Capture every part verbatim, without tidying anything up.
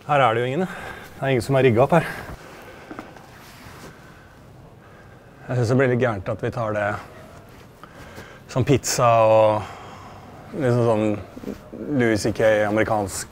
Her er det jo ingen. Det er ingen som er rigget opp her. Jeg synes det blir litt gærent at vi tar det som pizza og liksom sånn Louis C K, amerikansk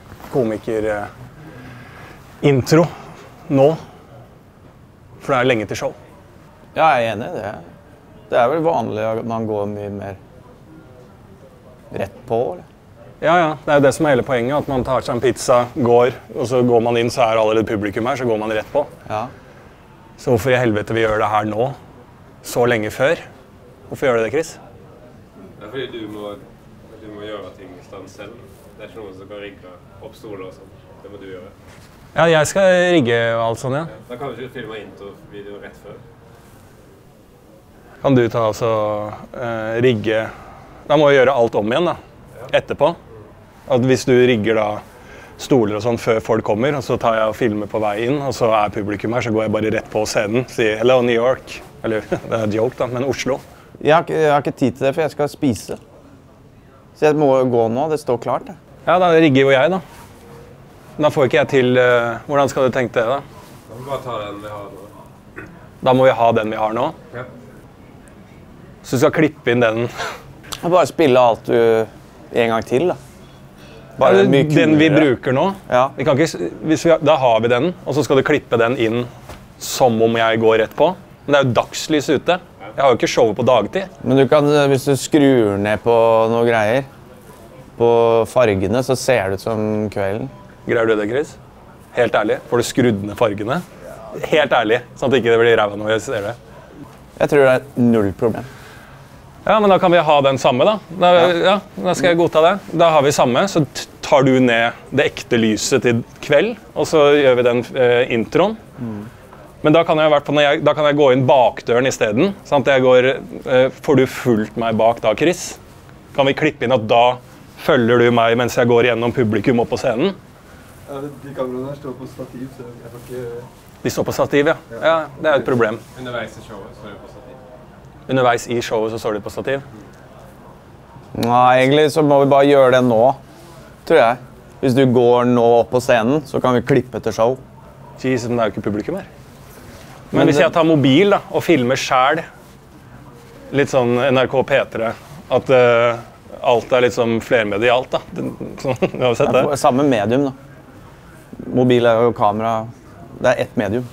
komiker-intro nå. For det er lenge til show. Ja, jeg er enig i det. Det er vel vanlig at man går mye mer rett på, eller? Ja, ja. Det er jo det som er hele poenget, at man tar seg en pizza, går, og så går man inn, så er allerede publikum her, så går man rett på. Ja. Så hvorfor i helvete vi gjør det her nå, så lenge før? Hvorfor gjør du det, Chris? Det er fordi du må, du må gjøre ting i stand selv. Det er ikke noen som kan rigge opp stoler og sånn. Det må du gjøre. Ja, jeg skal rigge alt sånn, ja. Da kan du ikke filme intro-video rett før. Kan du ta altså uh, rigge... Da må jeg gjøre alt om igjen da, etterpå. At hvis du rigger da stoler og sånn før folk kommer, og så tar jeg og filmer på vei inn, og så er publikum her, så går jeg bare rett på scenen, sier «Hello, New York». Eller, det er en joke da, men Oslo. Jeg har, ikke, jeg har ikke tid til det, for jeg skal spise. Så jeg må gå nå, det står klart. Det. Ja, da rigger jo jeg da. Da får ikke jeg til... Uh, hvordan skal du tenke det da? Da må vi bare ta den vi har nå. Da må vi ha den vi har nå? Ja. Så du skal klippe inn den... Bare spille alt du en gang til, da. Bare ja, mye den vi bruker nå, ja. vi kan ikke, hvis vi, da har vi den, og så skal du klippe den inn som om jeg går rett på. Men det er jo dagslys ute. Jeg har jo ikke showet på dagtid. Men du kan, hvis du skrur ned på noe greier, på fargene, så ser det ut som kvelden. Greier du det, Chris? Helt ærlig. Får du skrudd ned fargene? Helt ærlig, sånn at ikke det blir ræva når jeg ser det. Jeg tror det er null problem. Ja, men da kan vi ha den samme da. Da, ja. Ja, da skal jeg godta det. Da har vi samme, så tar du ned det ekte lyset til kveld, og så gjør vi den eh, introen. Mm. Men da kan jeg, når jeg, da kan jeg gå inn bakdøren i stedet. Sånn at jeg går, eh, får du fulgt meg bak da, Chris? Kan vi klippe inn at da følger du meg mens jeg går gjennom publikum opp på scenen? Ja, de kameraene her står på stativ, så jeg får ikke... De står på stativ, ja. Ja, det er et problem. Underveis i showet står det på stativ. Underveis i showet så står det på stativ? Nei, egentlig så må vi bare gjøre det nå, tror jeg. Hvis du går nå opp på scenen, så kan vi klippe til show. Jesus, men det er jo ikke publikum her. Men, men hvis jeg tar mobil da, og filmer selv, litt sånn N R K P tre, at uh, alt er litt sånn flermedialt da. Sånn, du har sett det? det samme medium da. Mobil er jo kamera, det er ett medium.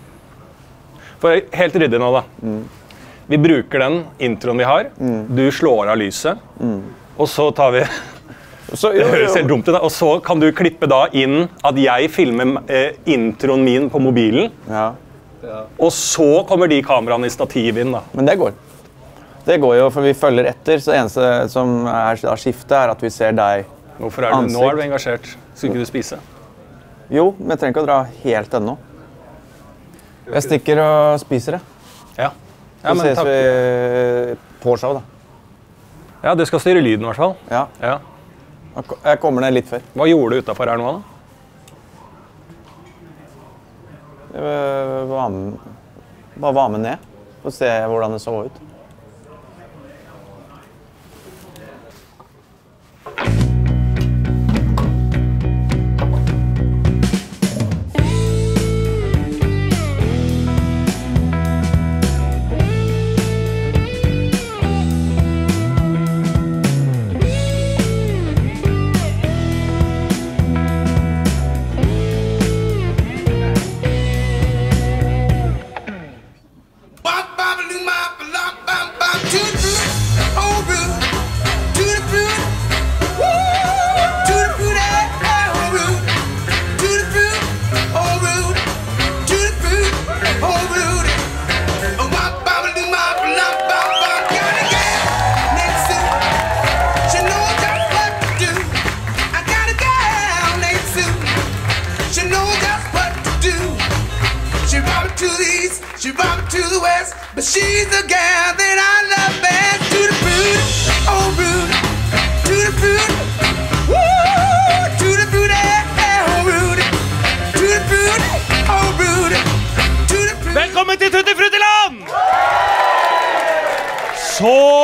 For helt ryddig nå da. Mm. Vi bruker den introen vi har, mm. du slår av lyset, mm. og så tar vi... Så, jo, det høres helt dumt ut da. Og så kan du klippe da inn at jeg filmer eh, introen min på mobilen, ja. Ja. Og så kommer de kameraene i stativ inn da. Men det går. Det går jo, for vi følger etter, så eneste som er av skiftet er at vi ser deg Hvorfor er du, nå er du engasjert? Skal ikke du spise? Jo, men jeg trenger ikke å dra helt ennå. Jeg stikker og spiser det. Ja. Ja, så men ses takk. vi på show da. Ja, du skal styre lyden i hvert fall. Ja. Ja. Jeg kommer ned litt før. Hva gjorde du utenfor her nå da? Jeg var med, bare var med ned og se hvordan det så ut. But she's the gal that I love best. To the fruit, oh rude. To the fruit, woo. To the fruit, oh rude. To the fruit, oh rude. To the fruit. Velkommen til Tutti Fruttiland! Så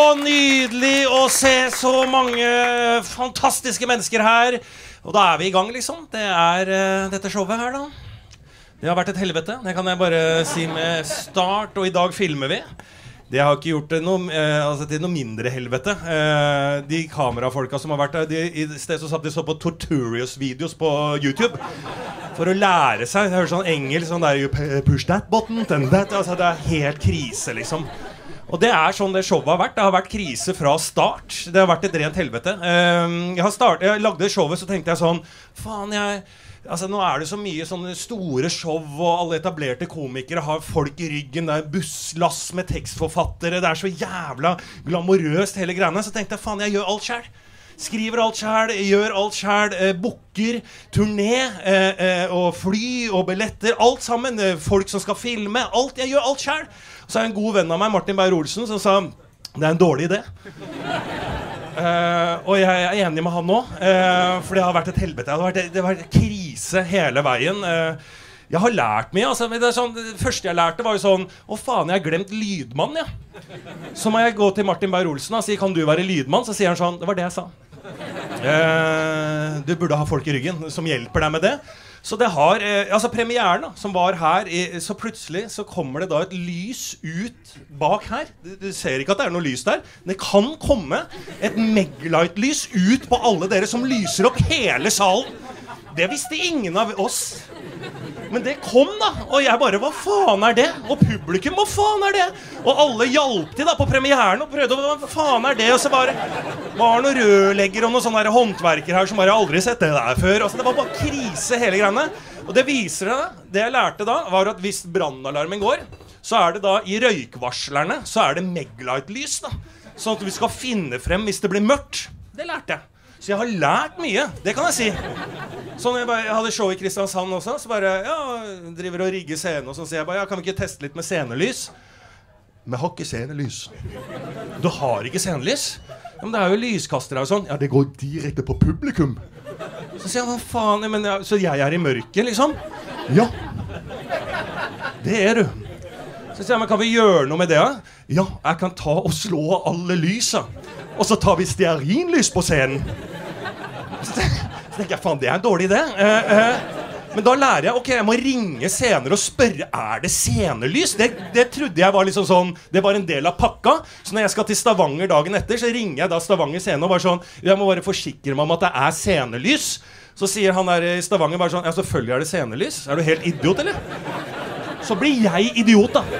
nydelig å se så mange fantastiske mennesker her. Og da er vi i gang, liksom. Det er uh, dette showet her, da. Det har vært et helvete. Det kan jeg bare si med start. Og i dag filmer vi. Det har ikke gjort det noe, uh, altså til noe mindre helvete. Uh, de kamerafolka som har vært der, de, i sted så satt de så på Torturious-videos på YouTube. For å lære seg. Jeg hører sånn engelsk, sånn der, push that button, then that. Altså, det er helt krise, liksom. Og det er sånn det showet har vært. Det har vært krise fra start. Det har vært et rent helvete. uh, jeg, har start, jeg lagde showet, så tenkte jeg sånn faen, jeg altså, nå er det så mye sånne store show, og alle etablerte komikere har folk i ryggen. Det er busslass med tekstforfattere. Det er så jævla glamorøst hele greiene. Så tenkte jeg faen, jeg gjør alt selv. Skriver alt selv, gjør alt selv, eh, booker, turné, eh, eh, og fly og billetter, alt sammen, eh, folk som skal filme, alt, jeg gjør alt selv. Så er en god venn av meg, Martin Beyer-Olsen, som sa, det er en dårlig idé. uh, og jeg er enig med han nå, uh, for det har vært et helvete, det har vært, det har vært krise hele veien. Uh, jeg har lært mye, altså, det, er sånn, det første jeg lærte var jo sånn, å faen, jeg har glemt lydmann, ja. Så må jeg gå til Martin Beyer-Olsen og si, kan du være lydmann? Så sier han sånn, det var det jeg sa. Uh, du burde ha folk i ryggen som hjelper deg med det. Så det har, eh, altså premieren da, som var her, i, så plutselig så kommer det da et lys ut bak her. Du, du ser ikke at det er noe lys der. Det kan komme et Meglight-lys ut på alle dere som lyser opp hele salen. Det visste ingen av oss. Men det kom da, og jeg bare, hva faen er det? Og publikum, hva faen er det? Og alle hjalp til da på premieren og prøvde, hva faen er det? Og så bare, var noen rørlegger og noen sånne håndverker her som bare aldri sett det der før. Altså det var bare krise hele greiene. Og det viser det, det jeg lærte da, var at hvis brannalarmen går, så er det da i røykvarslerne, så er det Meglight-lys da. Sånn at vi skal finne frem hvis det blir mørkt. Det lærte jeg. Så jeg har lært mye, det kan jeg si. Sånn jeg, bare, jeg hadde show i Kristiansand også, så bare, ja, driver og rigger scene, og så sier jeg bare, ja, kan vi ikke teste litt med scenelys? Men jeg har ikke scenelys. Du har ikke scenelys? Ja, men det er jo lyskastere og sånn. Ja, det går direkte på publikum. Så sier jeg, hva faen, men jeg, så jeg er i mørket, liksom? Ja. Det er du. Så sier jeg, men kan vi gjøre noe med det? Ja, jeg kan ta og slå alle lysa. Og så tar vi stearinlys på scenen. Så tenker jeg, faen, det er en dårlig idé. Eh, eh. Men da lærer jeg, ok, jeg må ringe senere og spørre, er det scenelys? Det, det trodde jeg var liksom sånn, det var en del av pakka. Så når jeg skal til Stavanger dagen etter, så ringer jeg da Stavanger scene og bare sånn, jeg må bare forsikre meg om at det er scenelys. Så sier han der i Stavanger bare sånn, ja, selvfølgelig er det scenelys. Er du helt idiot, eller? Så blir jeg idiot, da.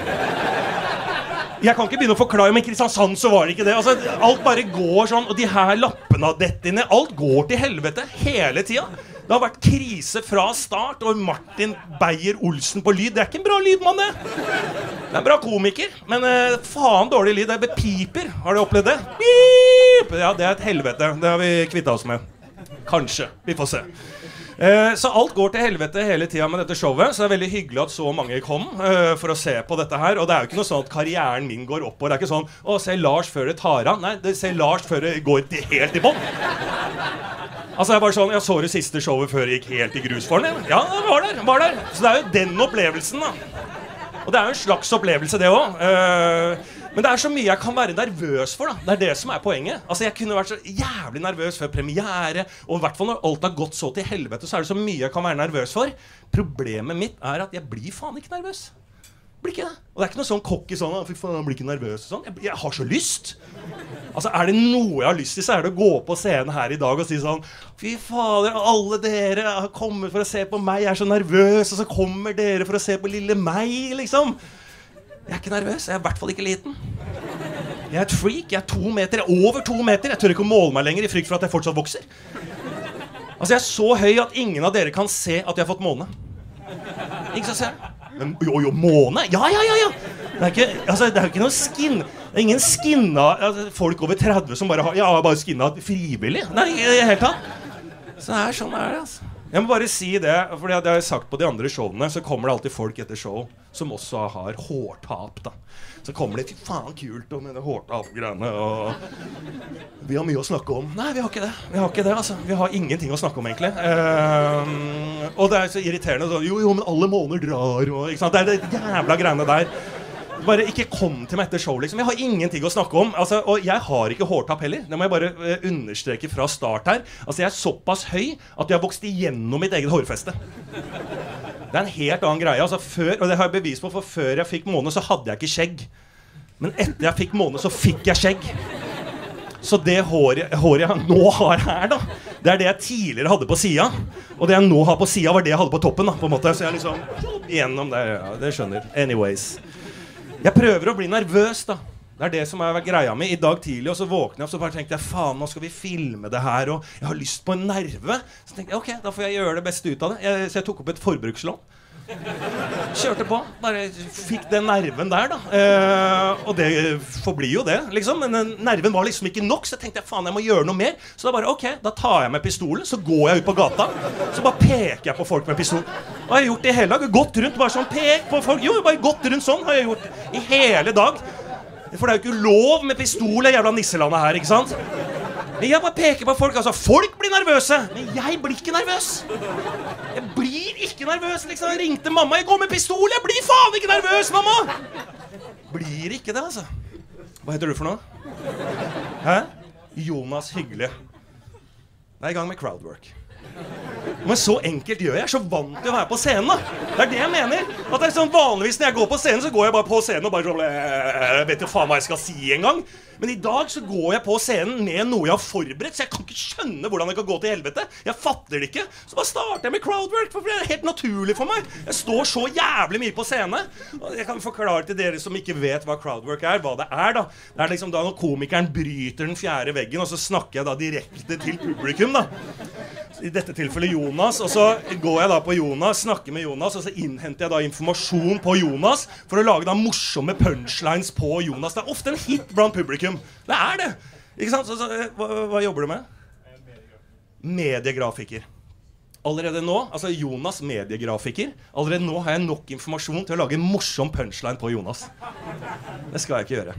Jeg kan ikke begynne å forklare, men i Kristiansand så var det ikke det. Altså, alt bare går sånn, og de her lappene av dette inne, alt går til helvete hele tiden. Det har vært krise fra start, og Martin Beyer-Olsen på lyd, det er ikke en bra lydmann, det. Det er en bra komiker, men eh, faen dårlig lyd, det er bepiper. Har du opplevd det? Beep! Ja, det er et helvete, det har vi kvittet oss med. Kanskje, vi får se. Eh, så alt går til helvete hele tiden med dette showet. Så det er veldig hyggelig at så mange kom eh, for å se på dette her. Og det er jo ikke noe sånn at karrieren min går opp. Og det er ikke sånn, å, se Lars før det tar av. Nei, det ser Lars før det går til, helt i bånd. Altså jeg bare sånn, jeg så det siste showet før det gikk helt i grus for den. Ja, det var der, var der. Så det er jo den opplevelsen da. Og det er jo en slags opplevelse det også. Eh, Men det er så mye jeg kan være nervøs for da. Det er det som er poenget. Altså jeg kunne vært så jævlig nervøs før premiere. Og i hvert fall når alt har gått så til helvete, så er det så mye jeg kan være nervøs for. Problemet mitt er at jeg blir faen ikke nervøs. Blir ikke det. Og det er ikke noe sånn cocky sånn, fy faen, jeg blir ikke nervøs og sånn. Jeg, jeg har så lyst. Altså er det noe jeg har lyst til, så er det å gå på scenen her i dag og si sånn, fy fader, alle dere har kommet for å se på meg, jeg er så nervøs, og så kommer dere for å se på lille meg, liksom. Jeg er ikke nervøs, jeg er i hvert fall ikke liten. Jeg er et freak, jeg er to meter, jeg er over to meter. Jeg tør ikke å måle meg lenger i frykt for at jeg fortsatt vokser. Altså jeg er så høy at ingen av dere kan se at jeg har fått måne. Ikke så ser. Men jo, jo, måne? Ja, ja, ja, ja. Det er ikke, altså, det er jo ikke noe skin. Det er ingen skinna altså, folk over tretti som bare har, ja, bare skinna frivillig. Nei, i det hele tatt. Så det er sånn er det, altså. Jeg må bare si det, for det har jeg sagt på de andre showene, så kommer det alltid folk etter show som også har hårtap da. Så kommer det, fy faen kult med det hårtap-greiene, og vi har mye å snakke om. Nei, vi har ikke det, vi har ikke det altså. Vi har ingenting å snakke om egentlig. Um, og det er så irriterende, så, jo jo, men alle måneder drar, og, ikke sant? Det er det jævla greiene der. Bare ikke kom til meg etter show, liksom. Jeg har ingenting å snakke om. Altså, og jeg har ikke hårtapp heller. Det må jeg bare uh, understreke fra start her. Altså, jeg er såpass høy at jeg har vokst igjennom mitt eget hårfeste. Det er en helt annen greie. Altså, før, og det har jeg bevis på, for før jeg fikk måne, så hadde jeg ikke skjegg. Men etter jeg fikk måne, så fikk jeg skjegg. Så det håret, håret jeg nå har her, da, det er det jeg tidligere hadde på siden. Og det jeg nå har på siden var det jeg hadde på toppen, da, på en måte. Så jeg liksom gjennom det, ja, det skjønner. Anyways. Jeg prøver å bli nervøs, da. Det er det som er greia mi. I dag tidlig, og så våkner jeg, og så bare tenkte jeg, faen, nå skal vi filme det her, og jeg har lyst på en nerve. Så tenkte jeg, ok, da får jeg gjøre det beste ut av det. Jeg, så jeg tok opp et forbrukslån. Kjørte på, bare fikk den nerven der, da. Eh, og det forblir jo det, liksom. Men den nerven var liksom ikke nok, så jeg tenkte jeg, faen, jeg må gjøre noe mer. Så da bare, ok, da tar jeg med pistolen, så går jeg ut på gata, så bare peker jeg på folk med pistol. Og jeg har gjort det i hele dag, gått rundt, bare sånn, pek på folk. Jo, bare gått rundt sånn har jeg gjort i hele dag. For det er jo ikke lov med pistol i jævla nisselandet her, ikke sant? Men jeg bare peker på folk, altså folk blir nervøse, men jeg blir ikke nervøs. Jeg blir ikke nervøs, liksom. Jeg ringte mamma, jeg går med pistol, jeg blir faen ikke nervøs, mamma. Blir ikke det, altså. Hva heter du for noe? Hæ? Jonas Hyggelig. Jeg er i gang med crowdwork. Men så enkelt gjør jeg, jeg er så vant til å være på scenen, da. Det er det jeg mener. At det er sånn, vanligvis når jeg går på scenen, så går jeg bare på scenen og bare sånn, jeg vet jo faen hva jeg skal si en gang. Men i dag så går jeg på scenen med noe jeg har forberedt, så jeg kan ikke skjønne hvordan det kan gå til helvete. Jeg fatter det ikke. Så bare starter jeg med crowdwork, for det er helt naturlig for meg. Jeg står så jævlig mye på scenen. Og jeg kan forklare til dere som ikke vet hva crowdwork er, hva det er da. Det er liksom da når komikeren bryter den fjerde veggen, og så snakker jeg da direkte til publikum da. I dette tilfellet Jonas, og så går jeg da på Jonas, snakker med Jonas, og så innhenter jeg da informasjon på Jonas for å lage da morsomme punchlines på Jonas. Det er ofte en hit blant publikum. Det er det. Ikke sant? Så, så, hva, hva jobber du med? Mediegrafiker. Allerede nå, altså Jonas mediegrafiker, allerede nå har jeg nok informasjon til å lage en morsom punchline på Jonas. Det skal jeg ikke gjøre.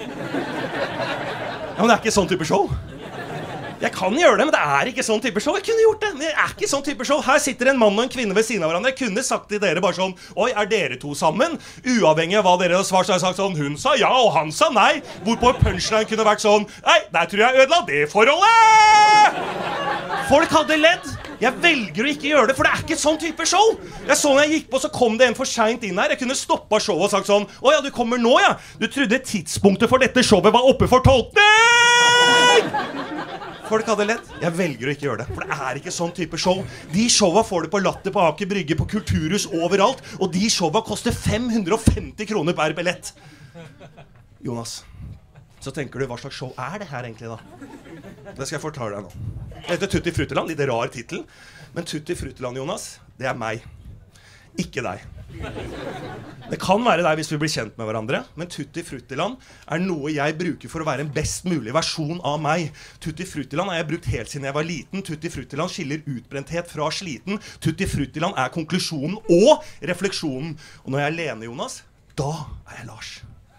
Ja, men det er ikke sånn type show. Jeg kan gjøre det, men det er ikke sånn type show. Jeg kunne gjort det, men det er ikke sånn type show. Her sitter en mann og en kvinne ved siden av hverandre. Jeg kunne sagt til dere bare sånn, oi, er dere to sammen? Uavhengig av hva dere har svart, så har jeg sagt sånn, hun sa ja, og han sa nei. Hvorpå punchline kunne vært sånn, nei, der tror jeg ødela det forholdet! Folk hadde ledd. Jeg velger å ikke gjøre det, for det er ikke sånn type show. Jeg så når jeg gikk på, så kom det en for sent inn her. Jeg kunne stoppet showet og sagt sånn, å ja, du kommer nå, ja. Du trodde tidspunktet for dette showet var oppe for tolkning! Folk hadde lett. Jeg velger å ikke gjøre det, for det er ikke sånn type show. De showa får du på Latter, på Aker Brygge, på Kulturhus, overalt. Og de showa koster fem hundre og femti kroner per billett. Jonas, så tenker du, hva slags show er det her egentlig da? Det skal jeg fortelle deg nå. Det heter Tutti Fruttiland, litt rar titel. Men Tutti Fruttiland, Jonas, det er meg. Ikke deg. Det kan være deg hvis vi blir kjent med hverandre, men Tutti Fruttiland er noe jeg bruker for å være en best mulig versjon av meg. Tutti Fruttiland har jeg brukt helt siden jeg var liten. Tutti Fruttiland skiller utbrenthet fra sliten. Tutti Fruttiland er konklusjonen og refleksjonen. Og når jeg er alene, Jonas, da er jeg Lars.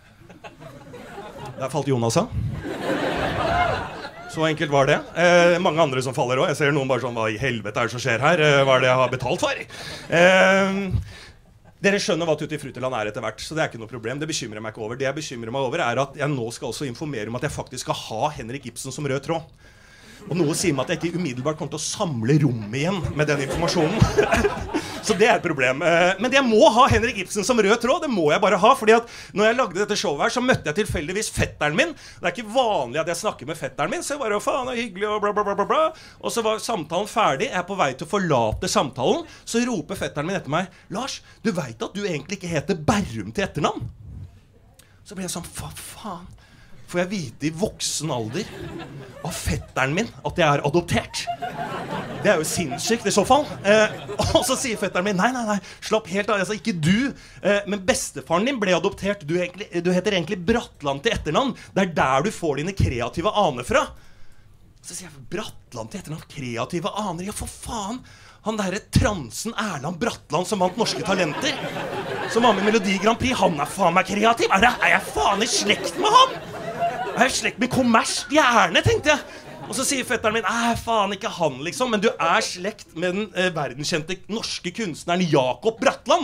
Der falt Jonas av. Så enkelt var det. Eh, mange andre som faller også. Jeg ser noen bare sånn, hva i helvete er det som skjer her? Eh, hva er det jeg har betalt for? Eh, dere skjønner hva Tutti Fruttiland er etter hvert, så det er ikke noe problem. Det bekymrer jeg meg ikke over. Det jeg bekymrer meg over er at jeg nå skal også informere om at jeg faktisk skal ha Henrik Ibsen som rød tråd. Og noe sier meg at jeg ikke umiddelbart kommer til å samle rommet igjen med den informasjonen. Så det er et problem. Men jeg må ha Henrik Ibsen som rød tråd. Det må jeg bare ha, fordi at når jeg lagde dette showet her, så møtte jeg tilfeldigvis fetteren min. Det er ikke vanlig at jeg snakker med fetteren min, så jeg bare, faen, det er hyggelig, og bla bla bla bla bla. Og så var samtalen ferdig, jeg er på vei til å forlate samtalen, så roper fetteren min etter meg, Lars, du vet at du egentlig ikke heter Berrum til etternavn? Så blir jeg sånn, hva faen? Får jeg vite i voksen alder av fetteren min at jeg er adoptert? Det er jo sinnssykt i så fall. Eh, og så sier fetteren min, nei, nei, nei, slapp helt av, altså ikke du, eh, men bestefaren din ble adoptert. Du, egentlig, du heter egentlig Bratland til etternavn. Det er der du får dine kreative aner fra. Så sier jeg, Bratland til etternavn, kreative aner? Ja, for faen. Han der transen Erland Bratland som vant Norske Talenter, som var med Melodi Grand Prix, han er faen meg kreativ. Er, det, er jeg faen i slekt med han? Er jeg slekt med Kommers Stjerne, tenkte jeg. Og så sier fetteren min, nei, faen ikke han liksom, men du er slekt med den eh, verdenskjente norske kunstneren Jakob Bratland.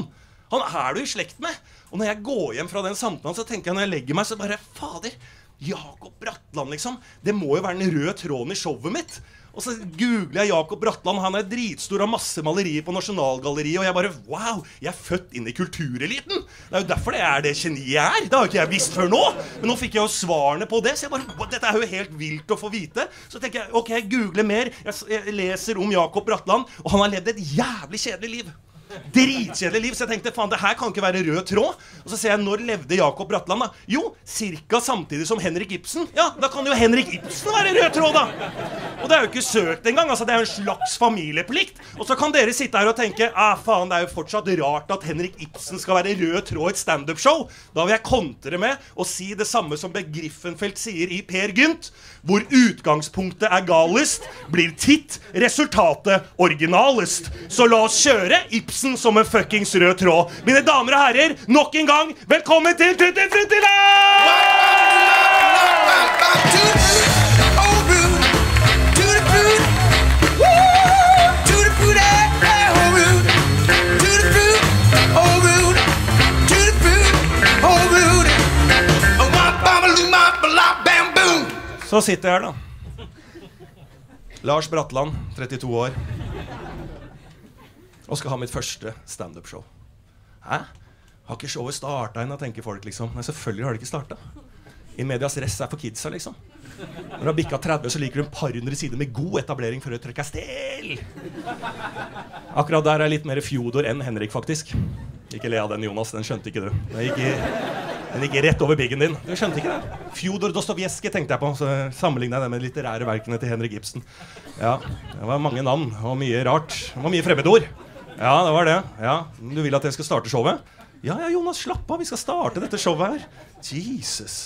Han er du i slekt med. Og når jeg går hjem fra den samtalen, så tenker jeg når jeg legger meg, så bare, fader, Jakob Bratland liksom. Det må jo være den røde tråden i showet mitt. Og så googler jeg Jakob Bratland, han er dritstor av masse malerier på Nasjonalgalleriet, og jeg bare, wow, jeg er født inn i kultureliten. Det er jo derfor det er det geniet jeg er. Det har jo ikke jeg visst før nå. Men nå fikk jeg jo svarene på det, så jeg bare, dette er jo helt vilt å få vite. Så tenker jeg, ok, jeg googler mer, jeg leser om Jakob Bratland, og han har levd et jævlig kjedelig liv. Dritkjedelig liv, så jeg tenkte, faen, det her kan ikke være rød tråd. Og så ser jeg, når levde Jakob Bratland da? Jo, cirka samtidig som Henrik Ibsen. Ja, da kan jo Henrik Ibsen være rød tråd da. Og det er jo ikke søkt engang, altså det er jo en slags familieplikt. Og så kan dere sitte her og tenke, ah faen, det er jo fortsatt rart at Henrik Ibsen skal være rød tråd i et stand-up show. Da vil jeg kontre med å si det samme som Beg Griffenfeldt sier i Per Gynt. Hvor utgangspunktet er galest, blir titt resultatet originalest. Så la oss kjøre Ibsen som en fuckings rød tråd. Mine damer og herrer, nok en gang, velkommen til Tutti Frutti Så sitter jeg her da. Lars Bratland, trettito år. Og skal ha mitt første stand-up-show. Hæ? Har ikke showet startet ennå, tenker folk liksom. Men selvfølgelig har det ikke startet. I medias res er for kidsa liksom. Når du har bikket tretti, så liker du en par hundre sider med god etablering for å trykke stel. Akkurat der er litt mer Fjodor enn Henrik faktisk. Ikke le av den, Jonas, den skjønte ikke du. Den gikk, i, den gikk rett over biggen din. Du skjønte ikke det. Fjodor Dostojevskij tenkte jeg på, så sammenlignet jeg det med litterære verkene til Henrik Ibsen. Ja, det var mange navn og mye rart. Det var mye fremmedord. Ja, det var det. Ja, du vil at jeg skal starte showet? Ja, ja, Jonas, slapp av, vi skal starte dette showet her. Jesus.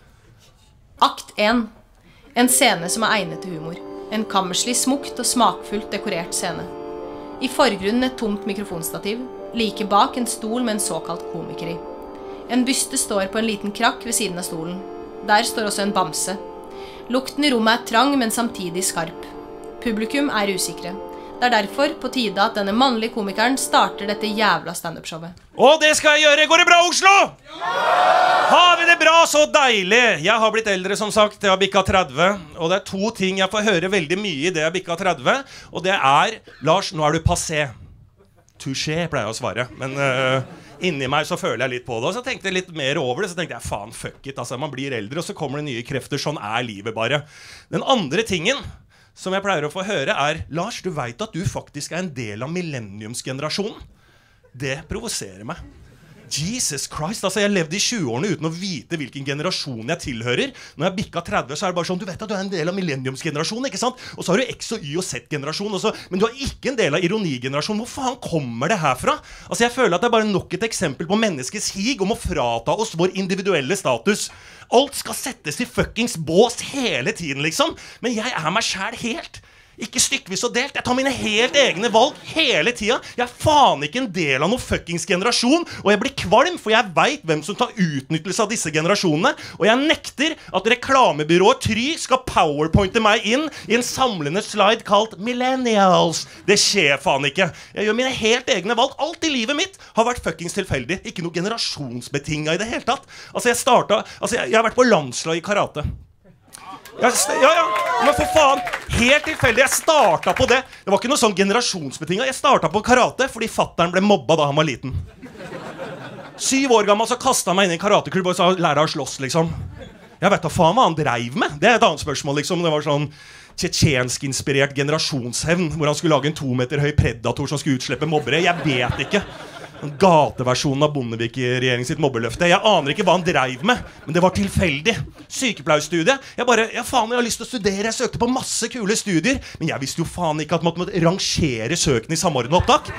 Akt én. En scene som er egnet til humor. En kammerslig, smukt og smakfullt dekorert scene. I forgrunnen et tomt mikrofonstativ, like bak en stol med en såkalt komiker i. En byste står på en liten krakk ved siden av stolen. Der står også en bamse. Lukten i rommet er trang, men samtidig skarp. Publikum er usikre. Det er derfor på tide at denne mannlige komikeren starter dette jævla stand-up-showet. Og det skal jeg gjøre! Går det bra, Oslo? Ja! Har vi det bra? Så deilig! Jeg har blitt eldre, som sagt. Jeg har bikket tretti. Og det er to ting jeg får høre veldig mye i det jeg har bikket tretti. Og det er, Lars, nå er du passé. Touché, pleier jeg å svare. Men uh, inni meg så føler jeg litt på det. Og så tenkte jeg litt mer over det. Så tenkte jeg, faen, fuck it. Altså, man blir eldre, og så kommer det nye krefter. Sånn er livet bare. Den andre tingen som jeg pleier å få høre er, Lars, du vet at du faktisk er en del av millenniumsgenerasjonen. Det provoserer meg. Jesus Christ, altså jeg levde i tjue-årene uten å vite hvilken generasjon jeg tilhører. Når jeg bikket tretti, så er det bare sånn, du vet at du er en del av millenniumsgenerasjonen, ikke sant? Og så har du X og Y og Z-generasjon også, men du er ikke en del av ironigenerasjonen. Hvor faen kommer det herfra? Altså jeg føler at det er bare nok et eksempel på menneskets hig om å frata oss vår individuelle status. Alt skal settes i fuckings bås hele tiden, liksom. Men jeg er meg selv helt. Ikke stykvis og delt. Jeg tar mine helt egne valg hele tida. Jeg er faen ikke en del av noen fuckings generasjon. Og jeg blir kvalm, for jeg vet hvem som tar utnyttelse av disse generasjonene. Og jeg nekter at reklamebyrået Try skal powerpointe meg inn i en samlende slide kalt Millennials. Det skjer faen ikke. Jeg gjør mine helt egne valg. Alt i livet mitt har vært fuckings tilfeldig. Ikke noe generasjonsbetinget i det hele tatt. Altså jeg startet, altså jeg, jeg har vært på landslag i karate. Jeg, ja, ja, men for faen, helt tilfeldig, jeg startet på det. Det var ikke noe sånn generasjonsbetinget. Jeg startet på karate fordi fatteren ble mobba da han var liten. Syv år gammel så kastet han meg inn i en karateklubb og sa, lær deg å slåss, liksom. Jeg vet da faen hva han dreiv med. Det er et annet spørsmål, liksom. Det var sånn tsjetsjensk-inspirert generasjonshevn, hvor han skulle lage en to meter høy predator som skulle utslippe mobbere. Jeg vet ikke. Gateversjonen av Bondevik-regjeringen sitt mobbeløfte. Jeg aner ikke hva han dreiv med, men det var tilfeldig. Sykepleierstudiet. Jeg bare, ja faen, jeg har lyst til å studere. Jeg søkte på masse kule studier, men jeg visste jo faen ikke at man måtte rangere søkene i samordnet opptak.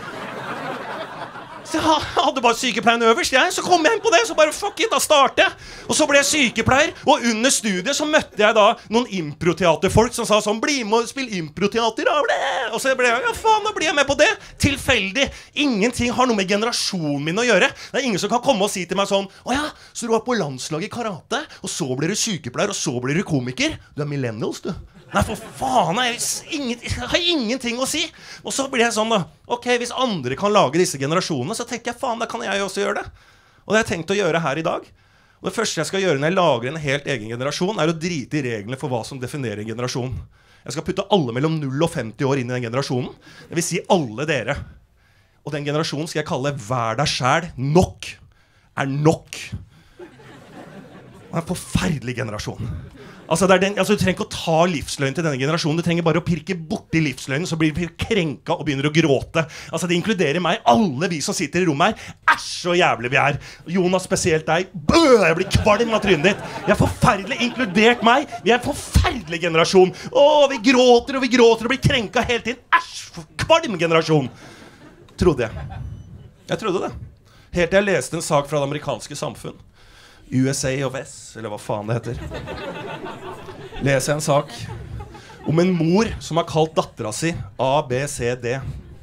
Så jeg hadde bare sykepleien øverst, jeg. Så kom jeg inn på det, så bare fuck it, da startet jeg. Og så ble jeg sykepleier, og under studiet så møtte jeg da noen improteaterfolk som sa sånn, bli med og spill improteater, og så ble jeg, ja faen, da blir jeg med på det. Tilfeldig. Ingenting har noe med generasjonen min å gjøre. Det er ingen som kan komme og si til meg sånn, å ja, så du var på landslag i karate, og så blir du sykepleier, og så blir du komiker. Du er millennials, du. Nei, for faen, jeg, ingen, jeg har ingenting å si. Og så blir jeg sånn da, ok, hvis andre kan lage disse generasjonene, så tenker jeg, faen, da kan jeg også gjøre det. Og det har jeg tenkt å gjøre her i dag. Og det første jeg skal gjøre når jeg lager en helt egen generasjon, er å drite i reglene for hva som definerer en generasjon. Jeg skal putte alle mellom null og femti år inn i den generasjonen. Det vil si alle dere. Og den generasjonen skal jeg kalle hver deg selv. Nok er nok. Det er en forferdelig generasjon. Altså, det er den, altså, du trenger ikke å ta livsløgn til denne generasjonen. Du trenger bare å pirke borti livsløgnen, så blir vi krenka og begynner å gråte. Altså, det inkluderer meg, alle vi som sitter i rommet her. Æsj, så jævlig vi er. Jonas, spesielt deg. Bø, jeg blir kvalm av trynet ditt. Jeg er forferdelig, inkludert meg. Vi er en forferdelig generasjon. Åh, vi gråter og vi gråter og blir krenka hele tiden. Æsj, kvalm generasjon. Trodde jeg. Jeg trodde det. Helt til jeg leste en sak fra det amerikanske samfunn. U S A of S, eller hva faen det heter. Leser jeg en sak om en mor som har kalt dattera si A, B, C, D.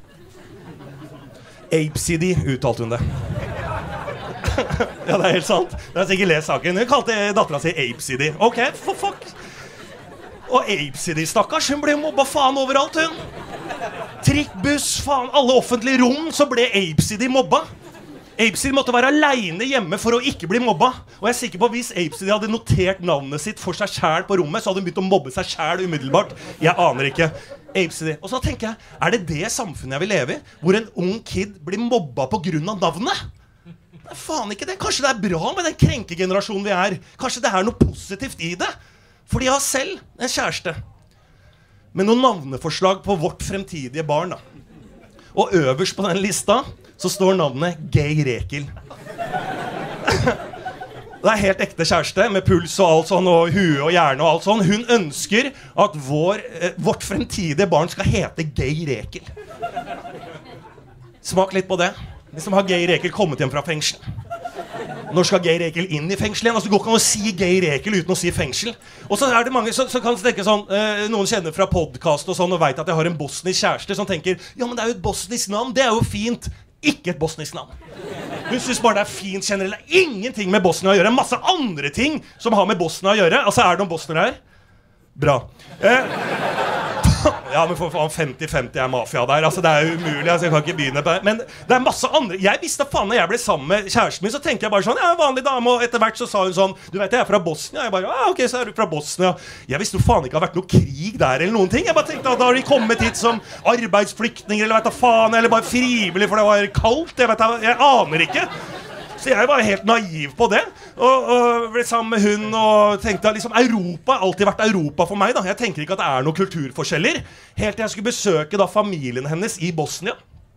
Apesidy uttalte hun det. Ja, det er helt sant. Det har sikkert lest saken. Hun kalte dattera si Apesidy. Ok, for fuck. Og Apesidy, stakkars, hun ble mobba faen overalt, hun. Trikk, buss, faen, alle offentlige rom, så ble Apesidy mobba. Apesidy måtte være alene hjemme for å ikke bli mobba. Og jeg er sikker på at hvis Apesidy hadde notert navnet sitt for seg selv på rommet, så hadde hun begynt å mobbe seg selv umiddelbart. Jeg aner ikke. Apesidy. Og så tenker jeg, er det det samfunnet jeg vil leve i? Hvor en ung kid blir mobba på grunn av navnet? Det er faen ikke det. Kanskje det er bra med den krenkegenerasjonen vi er. Kanskje det er noe positivt i det. Fordi jeg har selv en kjæreste med noen navneforslag på vårt fremtidige barn, da. Og øverst på den lista så står navnet Gay Rekel. Det er helt ekte kjæreste med puls og alt sånn, og hue og hjerne og alt sånn. Hun ønsker at vår, eh, vårt fremtidige barn skal hete Gay Rekel. Smak litt på det. Liksom har Gay Rekel kommet hjem fra fengsel. Når skal Gay Rekel inn i fengsel igjen? Altså, du går ikke an å si Gay Rekel uten å si fengsel. Og så er det mange så, så kan tenke sånn, eh, noen kjenner fra podcast og sånn, og vet at jeg har en bosnisk kjæreste som tenker, ja, men det er jo et bosnisk navn, det er jo fint. Ikke et bosnisk navn. Hun synes bare det er fint generelt. Det er ingenting med Bosnia å gjøre. En masse andre ting som har med Bosnia å gjøre. Altså, er det noen bosnere her? Bra. Eh, ja, men for faen, femti femti er mafia der. Altså, det er jo umulig. Altså, jeg kan ikke begynne på det. Men det er masse andre. Jeg visste faen når jeg ble sammen med kjæresten min, så tenker jeg bare sånn, ja, vanlig dame, og etter hvert så sa hun sånn, du vet, jeg er fra Bosnia. Jeg bare, ja, ok, så er du fra Bosnia. Jeg visste jo faen ikke det har vært noe krig der eller noen ting. Jeg bare tenkte at da har de kommet hit som arbeidsflyktninger, eller vet da faen, eller bare frivillig, for det var kaldt. Jeg vet da, jeg aner ikke. Så jeg var helt naiv på det. Og, og ble sammen med hun og tenkte at liksom, Europa har alltid vært Europa for meg, da. Jeg tenker ikke at det er noen kulturforskjeller. Helt til jeg skulle besøke da familien hennes i Bosnia.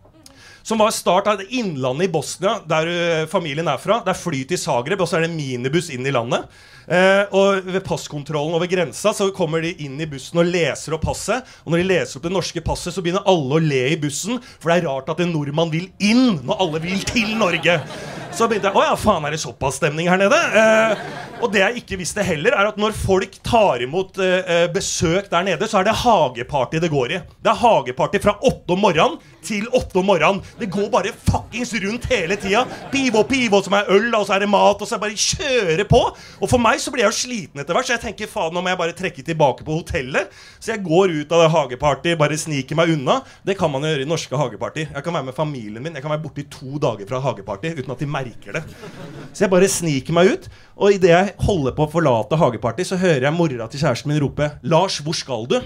Som var start av innlandet i Bosnia, der uh, familien er fra. Det er fly til Zagreb, og så er det en minibuss inn i landet. Uh, og ved passkontrollen over grensa så kommer de inn i bussen og leser opp passet. Og når de leser opp det norske passet, så begynner alle å le i bussen. For det er rart at en nordmann vil inn når alle vil til Norge. Så begynte jeg, åja, faen, er det såpass stemning her nede? Eh, og det jeg ikke visste heller, er at når folk tar imot eh, besøk der nede, så er det hageparty det går i. Det er hageparty fra åtte om morgenen til åtte om morgenen. Det går bare fuckings rundt hele tida. Pivo, pivo, som er øl, og så er det mat, og så er det bare kjøre på. Og for meg så blir jeg jo sliten etter hvert, så jeg tenker, faen, nå må jeg bare trekke tilbake på hotellet. Så jeg går ut av det hageparty, bare sniker meg unna. Det kan man gjøre i norske hageparty. Jeg kan være med familien min, jeg kan være borte i to dager fra hageparty, uten at de merker det. Så jeg bare sniker meg ut, og i det jeg holder på å forlate hageparty, så hører jeg mora til kjæresten min rope, Lars, hvor skal du?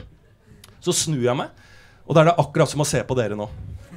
Så snur jeg meg, og da er det akkurat som å se på dere nå.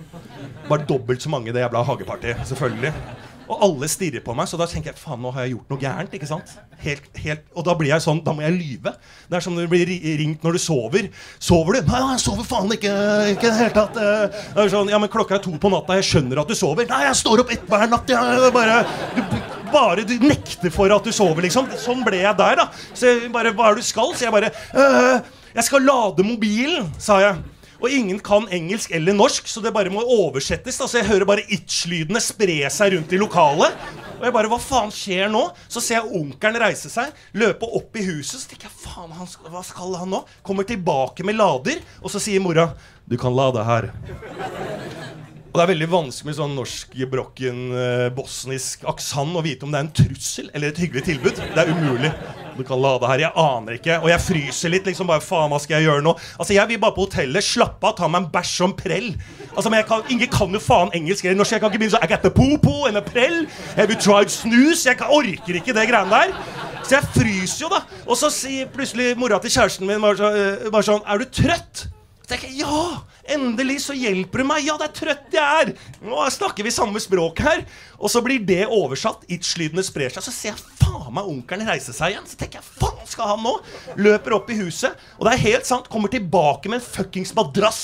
Bare dobbelt så mange i det jævla hageparty, selvfølgelig. Og alle stirrer på meg, så da tenker jeg, faen, nå har jeg gjort noe gærent, ikke sant? Helt, helt, og da blir jeg sånn, da må jeg lyve. Det er som når du blir ringt når du sover. Sover du? Nei, jeg sover faen ikke, ikke det hele tatt. Det er sånn, ja, men klokka er to på natta, jeg skjønner at du sover. Nei, jeg står opp ett hver natt, jeg bare... Du, bare du nekter for at du sover, liksom. Sånn ble jeg der, da. Så jeg bare, hva er det du skal? Så jeg bare, øh, jeg skal lade mobilen, sa jeg. Og ingen kan engelsk eller norsk, så det bare må oversettes. Da. Så jeg hører bare itch-lydene spre seg rundt i lokalet. Og jeg bare, hva faen skjer nå? Så ser jeg onkelen reise seg, løpe opp i huset. Så tenker jeg, faen, han, hva skal han nå? Kommer tilbake med lader, og så sier mora, du kan lade her. Og det er veldig vanskelig med sånn norsk, brokken, eh, bosnisk aksent å vite om det er en trussel eller et hyggelig tilbud. Det er umulig. Du kan la det her, jeg aner ikke. Og jeg fryser litt, liksom bare, faen, hva skal jeg gjøre nå? Altså, jeg vil bare på hotellet, slappe av, ta meg en bæsj som prell. Altså, men jeg kan, ingen kan jo faen engelsk eller norsk. Jeg kan ikke begynne sånn, I got the po-po and a prell. Have you tried snus? Jeg kan, orker ikke det greiene der. Så jeg fryser jo da. Og så sier plutselig mora til kjæresten min bare, så, bare sånn, er du trøtt? Så tenker jeg, ja, endelig så hjelper du meg. Ja, det er trøtt jeg er. Nå snakker vi samme språk her. Og så blir det oversatt, itch-lydene sprer seg. Så ser jeg, faen meg, onkelen reise seg igjen. Så tenker jeg, faen skal han nå? Løper opp i huset. Og det er helt sant, kommer tilbake med en fuckings madrass.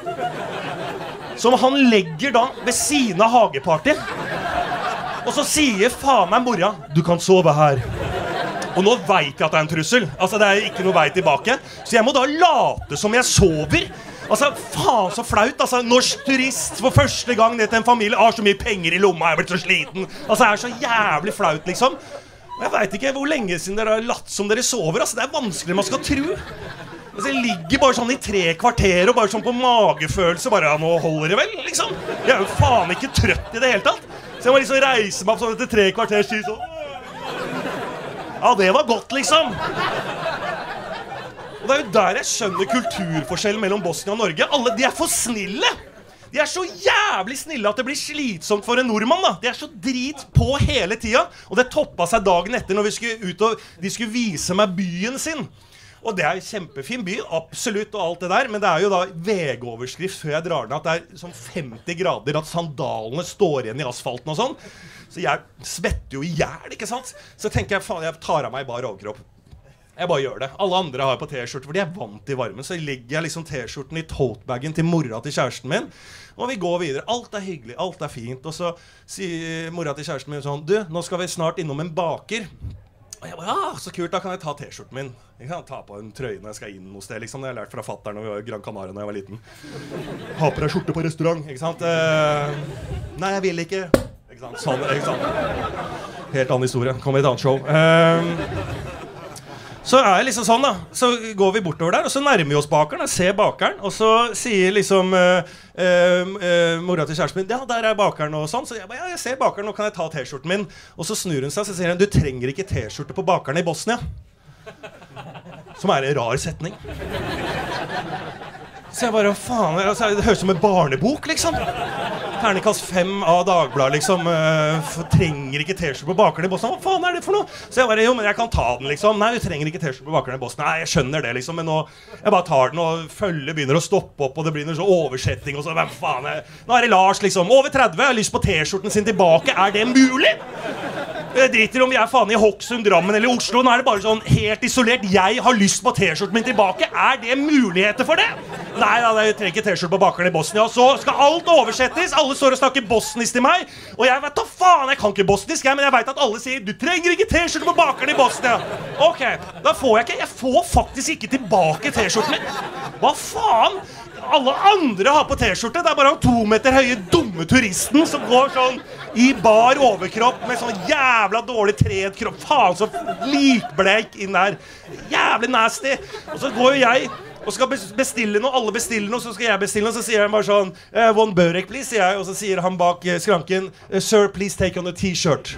Som han legger da ved siden av hageparty. Og så sier faen meg mora, du kan sove her. Og nå vet jeg at det er en trussel. Altså, det er ikke noe vei tilbake. Så jeg må da late som jeg sover. Altså, faen så flaut. Altså, norsk turist for første gang ned til en familie. Har så mye penger i lomma, jeg er blitt så sliten. Altså, det er så jævlig flaut, liksom. Jeg vet ikke hvor lenge siden dere har latt som dere sover. Altså, det er vanskelig man skal tro. Altså, jeg ligger bare sånn i tre kvarter og bare sånn på magefølelse. Bare, ja, nå holder det vel, liksom. Jeg er jo faen ikke trøtt i det hele tatt. Så jeg må liksom reise meg opp sånn etter tre kvarters tid sånn. Ja, det var godt, liksom. Og det er jo der jeg skjønner kulturforskjellen mellom Bosnia og Norge. Alle, de er for snille. De er så jævlig snille at det blir slitsomt for en nordmann, da. De er så drit på hele tida. Og det toppet seg dagen etter når vi skulle ut og de skulle vise meg byen sin. Og det er en kjempefin by, absolutt, og alt det der. Men det er jo da V G-overskrift før jeg drar den at det er sånn femti grader, at sandalene står igjen i asfalten og sånn. Så jeg svetter jo i hjel, ikke sant? Så tenker jeg, faen, jeg tar av meg bare overkropp. Jeg bare gjør det. Alle andre har på t-skjorte, fordi jeg er vant til varmen. Så legger jeg liksom t-skjorten i totebagen til mora til kjæresten min. Og vi går videre. Alt er hyggelig, alt er fint. Og så sier mora til kjæresten min sånn, du, nå skal vi snart innom en baker. Og jeg bare, ja, så kult, da kan jeg ta t-skjorten min. Jeg kan ta på en trøye når jeg skal inn noe sted, liksom. Det har jeg lært fra fatteren når vi var i Gran Canaria når jeg var liten. Ha på deg skjorte på restaurant, ikke sant? Eh, nei, jeg vil ikke. Ikke sant? Sånn, ikke sant? Helt annen historie. Kommer i et annet show. Eh, så er det liksom sånn da. Så går vi bortover der, og så nærmer vi oss bakeren. Jeg ser bakeren, og så sier liksom uh, uh, uh, mora til kjæresten min, ja, der er bakeren og sånn. Så jeg bare, ja, jeg ser bakeren, nå kan jeg ta t-skjorten min. Og så snur hun seg, så sier hun, du trenger ikke t-skjorte på bakeren i Bosnia. Som er en rar setning. Så jeg bare, faen, altså, det høres som en barnebok, liksom. Terningkast fem av Dagbladet, liksom. Uh, trenger ikke t-skjorte på bakeren i Bosnia. Hva faen er det for noe? Så jeg bare, jo, men jeg kan ta den, liksom. Nei, du trenger ikke t-skjorte på bakeren i Bosnia. Nei, jeg skjønner det, liksom. Men nå, jeg bare tar den, og følger begynner å stoppe opp, og det blir noe så oversetting, og så, hvem faen er... Nå er det Lars, liksom. Over tretti, har lyst på t-skjorten sin tilbake. Er det mulig? Jeg driter om vi er faen i Hokksund, Drammen eller Oslo. Nå er det bare sånn helt isolert. Jeg har lyst på t-skjorten min tilbake. Er det muligheter for det? Nei, da, jeg trenger ikke t-skjort på bakeren i Bosnia. Og så skal alt oversettes. Alle står og snakker bosnisk til meg. Og jeg vet da faen, jeg kan ikke bosnisk, jeg, men jeg vet at alle sier du trenger ikke t-skjort på bakeren i Bosnia. Ok, da får jeg ikke. Jeg får faktisk ikke tilbake t-skjorten min. Hva faen? Alle andre har på t-skjorte. Det er bare han to meter høye dumme turisten som går sånn i bar overkropp med sånn jævla dårlig tred kropp. Faen, så likbleik inn der. Jævlig nasty. Og så går jo jeg og skal bestille noe, alle bestiller noe, så skal jeg bestille noe, så sier han bare sånn one burek, please, sier jeg, og så sier han bak skranken sir, please take on a t-shirt.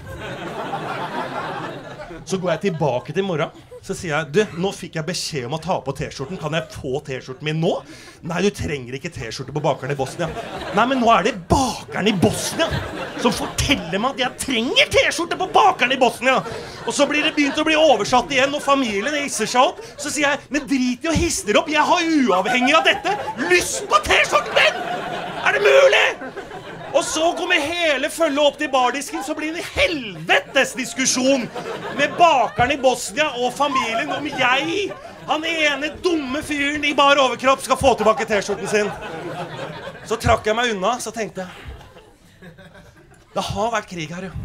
Så går jeg tilbake til morgen. Så sier jeg, du, nå fikk jeg beskjed om å ta på t-skjorten. Kan jeg få t-skjorten min nå? Nei, du trenger ikke t-skjorte på bakeren i Bosnia. Nei, men nå er det bakeren i Bosnia som forteller meg at jeg trenger t-skjorte på bakeren i Bosnia. Og så blir det begynt å bli oversatt igjen, og familien hisser seg opp. Så sier jeg, men drit i å hisse dere opp. Jeg har uavhengig av dette lyst på t-skjorten min! Er det mulig? Og så kommer hele følget opp til bardisken, så blir det en helvetes diskusjon med bakeren i Bosnia og familien om jeg, han ene dumme fyren i bar overkropp, skal få tilbake t-skjorten sin. Så trakk jeg meg unna, så tenkte jeg, det har vært krig her, jo.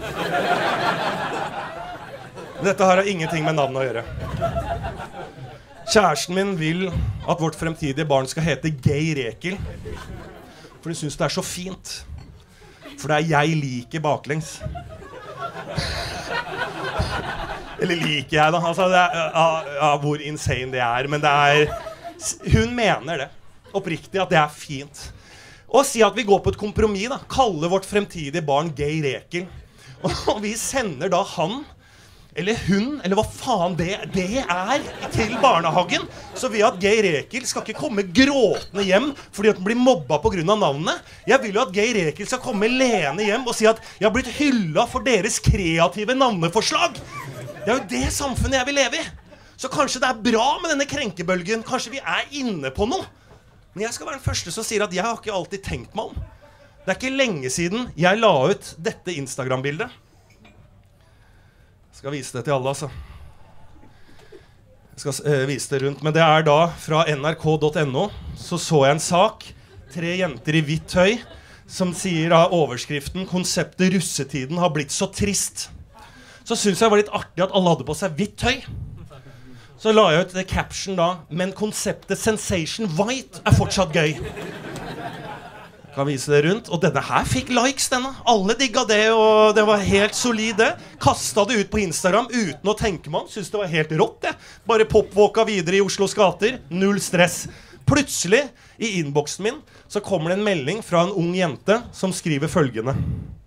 Dette her har ingenting med navnet å gjøre. Kjæresten min vil at vårt fremtidige barn skal hete Gay Rekel. For de synes det er så fint. For det er jeg liker baklengs. Eller liker jeg da. Altså, det er, ja, ja, hvor insane det er. Men det er... Hun mener det. Oppriktig at det er fint. Og si at vi går på et kompromiss da. Kalle vårt fremtidige barn Geir Ekel. Og vi sender da han, eller hun, eller hva faen det, det er, til barnehagen. Så ved at Geir Ekel skal ikke komme gråtende hjem fordi at han blir mobba på grunn av navnet. Jeg vil jo at Geir Ekel skal komme lene hjem og si at jeg har blitt hyllet for deres kreative navneforslag. Det er jo det samfunnet jeg vil leve i. Så kanskje det er bra med denne krenkebølgen. Kanskje vi er inne på noe. Men jeg skal være den første som sier at jeg har ikke alltid tenkt meg om. Det er ikke lenge siden jeg la ut dette Instagram-bildet. Jeg skal vise det til alle, altså. Jeg skal uh, vise det rundt. Men det er da fra N R K punktum N O. Så så jeg en sak. Tre jenter i hvitt tøy. Som sier da overskriften konseptet russetiden har blitt så trist. Så synes jeg det var litt artig at alle hadde på seg hvitt tøy. Så la jeg ut det caption da, men konseptet Sensation White er fortsatt gøy. Jeg kan vise det rundt, og denne her fikk likes denne. Alle digget det, og det var helt solid det. Kastet det ut på Instagram uten å tenke meg om, synes det var helt rått det. Bare popwalka videre i Oslos gater, null stress. Plutselig, i inboxen min, så kommer det en melding fra en ung jente som skriver følgende.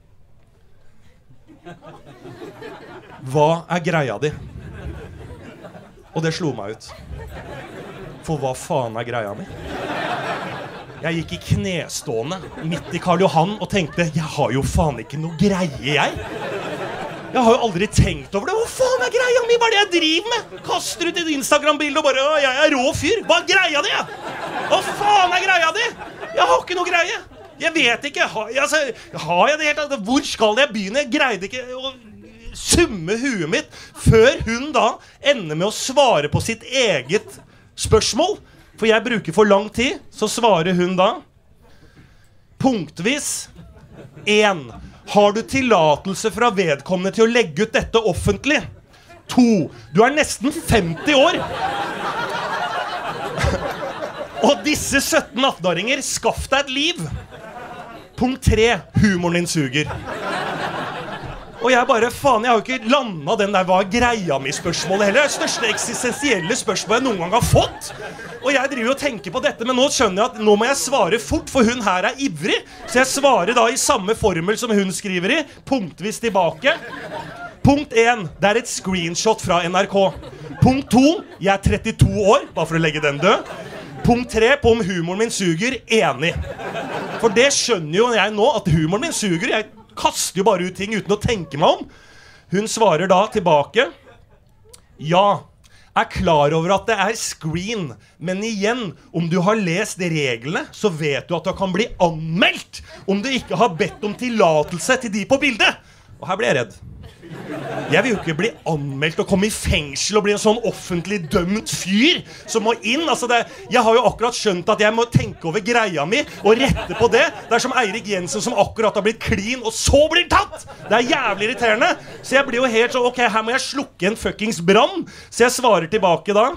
Hva er greia di? Og det slo meg ut. For hva faen er greia mi? Jeg gikk i knestående midt i Karl Johan og tenkte, jeg har jo faen ikke noe greie, jeg. Jeg har jo aldri tenkt over det. Hva faen er greia mi? Hva er det jeg driver med? Kaster ut et Instagram-bilde og bare, jeg er rå fyr. Hva er greia di? Hva faen er greia di? Jeg har ikke noe greie. Jeg vet ikke. Har jeg, altså, har jeg det helt? Hvor skal jeg begynne? Jeg greide ikke å summe huet mitt før hun da ender med å svare på sitt eget spørsmål. For jeg bruker for lang tid, så svarer hun da punktvis en. Har du tillatelse fra vedkommende til å legge ut dette offentlig? To. Du er nesten femti år. Og disse sytten-atten-åringer, skaff deg et liv. Punkt tre. Humoren din suger. Og jeg bare, faen, jeg har jo ikke landet den der hva er greia mi spørsmålet heller. Det er det største eksistensielle spørsmålet jeg noen gang har fått. Og jeg driver og tenker på dette, men nå skjønner jeg at nå må jeg svare fort, for hun her er ivrig. Så jeg svarer da i samme formel som hun skriver i, punktvis tilbake. Punkt en, det er et screenshot fra N R K. Punkt to, jeg er trettito år, bare for å legge den død. Punkt tre, på om humoren min suger, enig. For det skjønner jo jeg nå, at humoren min suger, jeg kaster jo bare ut ting uten å tenke meg om. Hun svarer da tilbake. Ja, er klar over at det er screen, men igjen, om du har lest reglene, så vet du at du kan bli anmeldt om du ikke har bedt om tillatelse til de på bildet. Og her ble jeg redd. Jeg vil jo ikke bli anmeldt og komme i fengsel og bli en sånn offentlig dømt fyr som må inn. Altså det, jeg har jo akkurat skjønt at jeg må tenke over greia mi og rette på det. Det er som Eirik Jensen som akkurat har blitt clean og så blir tatt. Det er jævlig irriterende. Så jeg blir jo helt sånn, ok, her må jeg slukke en fuckings brann. Så jeg svarer tilbake da.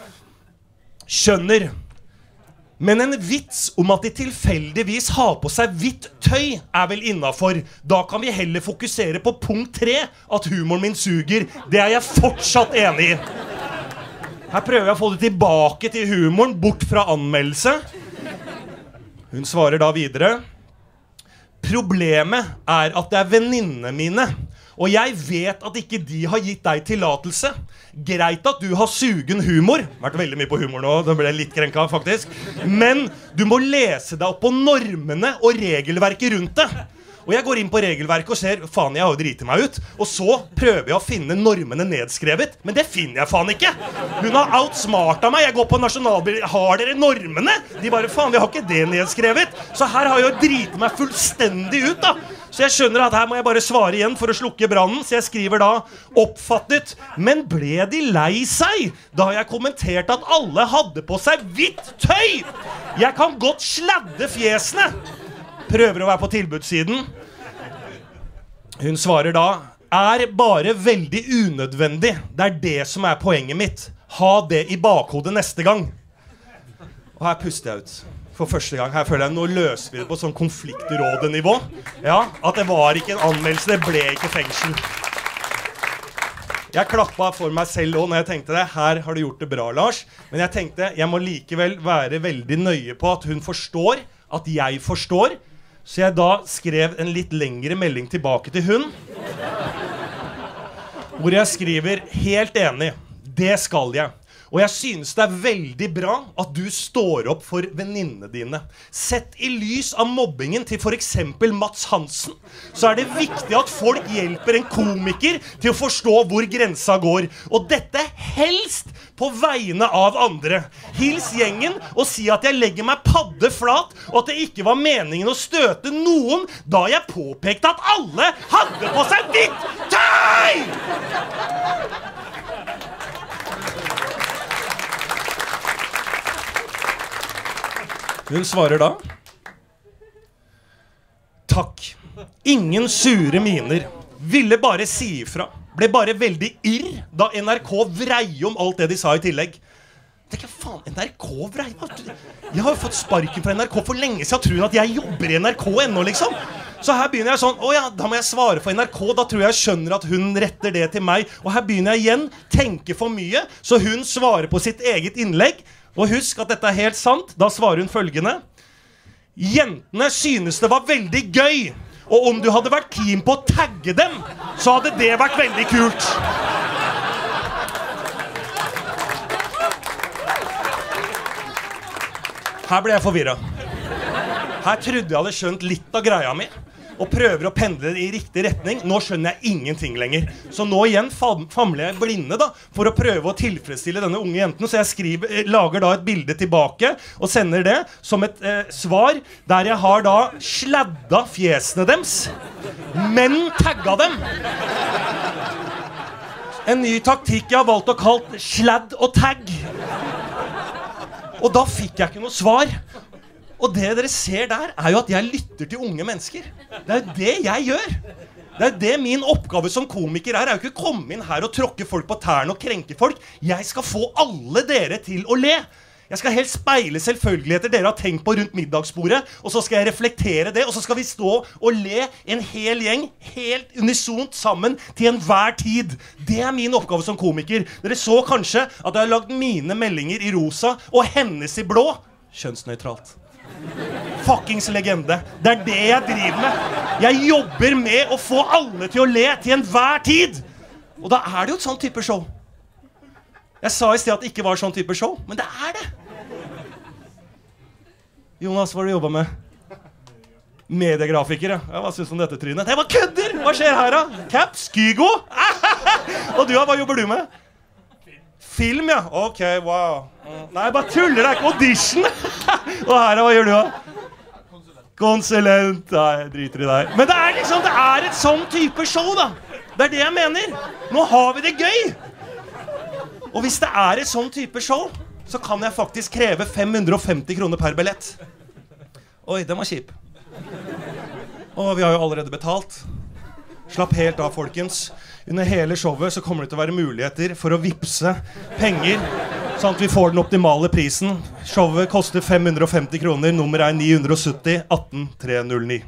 Skjønner. Men en vits om at de tilfeldigvis har på seg hvitt tøy er vel innenfor. Da kan vi heller fokusere på punkt tre, at humoren min suger. Det er jeg fortsatt enig i. Her prøver jeg å få det tilbake til humoren, bort fra anmeldelse. Hun svarer da videre. Problemet er at det er venninnene mine, og jeg vet at ikke de har gitt deg tillatelse. Greit at du har sugen humor. Vært veldig mye på humor nå, da ble jeg litt krenka faktisk. Men du må lese deg opp på normene og regelverket rundt det. Og jeg går inn på regelverket og ser, faen, jeg har jo driti meg ut. Og så prøver jeg å finne normene nedskrevet, men det finner jeg faen ikke. Hun har outsmartet meg, jeg går på nasjonalbildet, har dere normene? De bare, faen, vi har ikke det nedskrevet. Så her har jeg jo driti meg fullstendig ut da. Så jeg skjønner at her må jeg bare svare igjen for å slukke brannen. Så jeg skriver da, oppfattet, men ble de lei seg? Da har jeg kommentert at alle hadde på seg hvitt tøy. Jeg kan godt sladde fjesene. Prøver å være på tilbudssiden. Hun svarer da, er bare veldig unødvendig. Det er det som er poenget mitt. Ha det i bakhodet neste gang. Og her puster jeg ut. For første gang. Her føler jeg, nå løser vi det på sånn konfliktrådenivå. Ja, at det var ikke en anmeldelse, det ble ikke fengsel. Jeg klappet for meg selv også når jeg tenkte det. Her har du gjort det bra, Lars. Men jeg tenkte, jeg må likevel være veldig nøye på at hun forstår at jeg forstår. Så jeg da skrev en litt lengre melding tilbake til hun, hvor jeg skriver helt enig, det skal jeg. Og jeg synes det er veldig bra at du står opp for venninnene dine. Sett i lys av mobbingen til for eksempel Mats Hansen, så er det viktig at folk hjelper en komiker til å forstå hvor grensa går. Og dette helst på vegne av andre. Hils gjengen og si at jeg legger meg padde flat, og at det ikke var meningen å støte noen da jeg påpekte at alle hadde på seg hvitt tøy! Hun svarer da: takk. Ingen sure miner. Ville bare si ifra. Ble bare veldig irr da N R K vrei om alt det de sa i tillegg. Tenk, faen, N R K vrei? Jeg har jo fått sparken fra N R K for lenge siden. Tror hun at jeg jobber i N R K ennå, liksom? Så her begynner jeg sånn, å ja, da må jeg svare for N R K. Da tror jeg jeg skjønner at hun retter det til meg. Og her begynner jeg igjen, tenke for mye. Så hun svarer på sitt eget innlegg. Og husk at dette er helt sant. Da svarer hun følgende: jentene synes det var veldig gøy. Og om du hadde vært keen på å tagge dem, så hadde det vært veldig kult. Her ble jeg forvirret. Her trodde jeg hadde skjønt litt av greia mi, og prøver å pendle i riktig retning. Nå skjønner jeg ingenting lenger. Så nå igjen fam famler jeg blinde da, for å prøve å tilfredsstille denne unge jenten. Så jeg skriver, lager da et bilde tilbake, og sender det som et eh, svar, der jeg har da sladda fjesene dems, men tagga dem. En ny taktikk jeg har valgt å kalle sladd og tagg. Og da fikk jeg ikke noe svar. Og det dere ser der er jo at jeg lytter til unge mennesker. Det er jo det jeg gjør. Det er det min oppgave som komiker er. Er jo ikke å komme inn her og tråkke folk på tærne og krenke folk. Jeg skal få alle dere til å le. Jeg skal helst speile selvfølgeligheter dere har tenkt på rundt middagsbordet, og så skal jeg reflektere det, og så skal vi stå og le en hel gjeng, helt unisont sammen til enhver tid. Det er min oppgave som komiker. Dere så kanskje at jeg har lagd mine meldinger i rosa og hennes i blå. Kjønnsnøytralt. Fuckings legende. Det er det jeg driver med. Jeg jobber med å få alle til å le til enhver tid. Og da er det jo et sånn type show. Jeg sa i sted at det ikke var sånn type show, men det er det. Jonas, hva har du jobbet med? Mediegrafikere. Ja, hva synes du om dette trynet? Det var kødder! Hva skjer her da? Caps? Kygo? Og du, hva jobber du med? Film, ja. Ok, wow. Nei, bare tuller, det er ikke audition. Og her, hva gjør du da? Konsulent. Nei, jeg driter i deg. Men det er liksom, det er et sånn type show da. Det er det jeg mener. Nå har vi det gøy. Og hvis det er et sånn type show, så kan jeg faktisk kreve fem hundre og femti kroner per billett. Oi, den var kjip. Og vi har jo allerede betalt. Slapp helt av, folkens. Under hele showet så kommer det til å være muligheter for å vipse penger, sånn at vi får den optimale prisen. Showet koster fem hundre og femti kroner, nummer er ni hundre og sytti, atten tre null ni.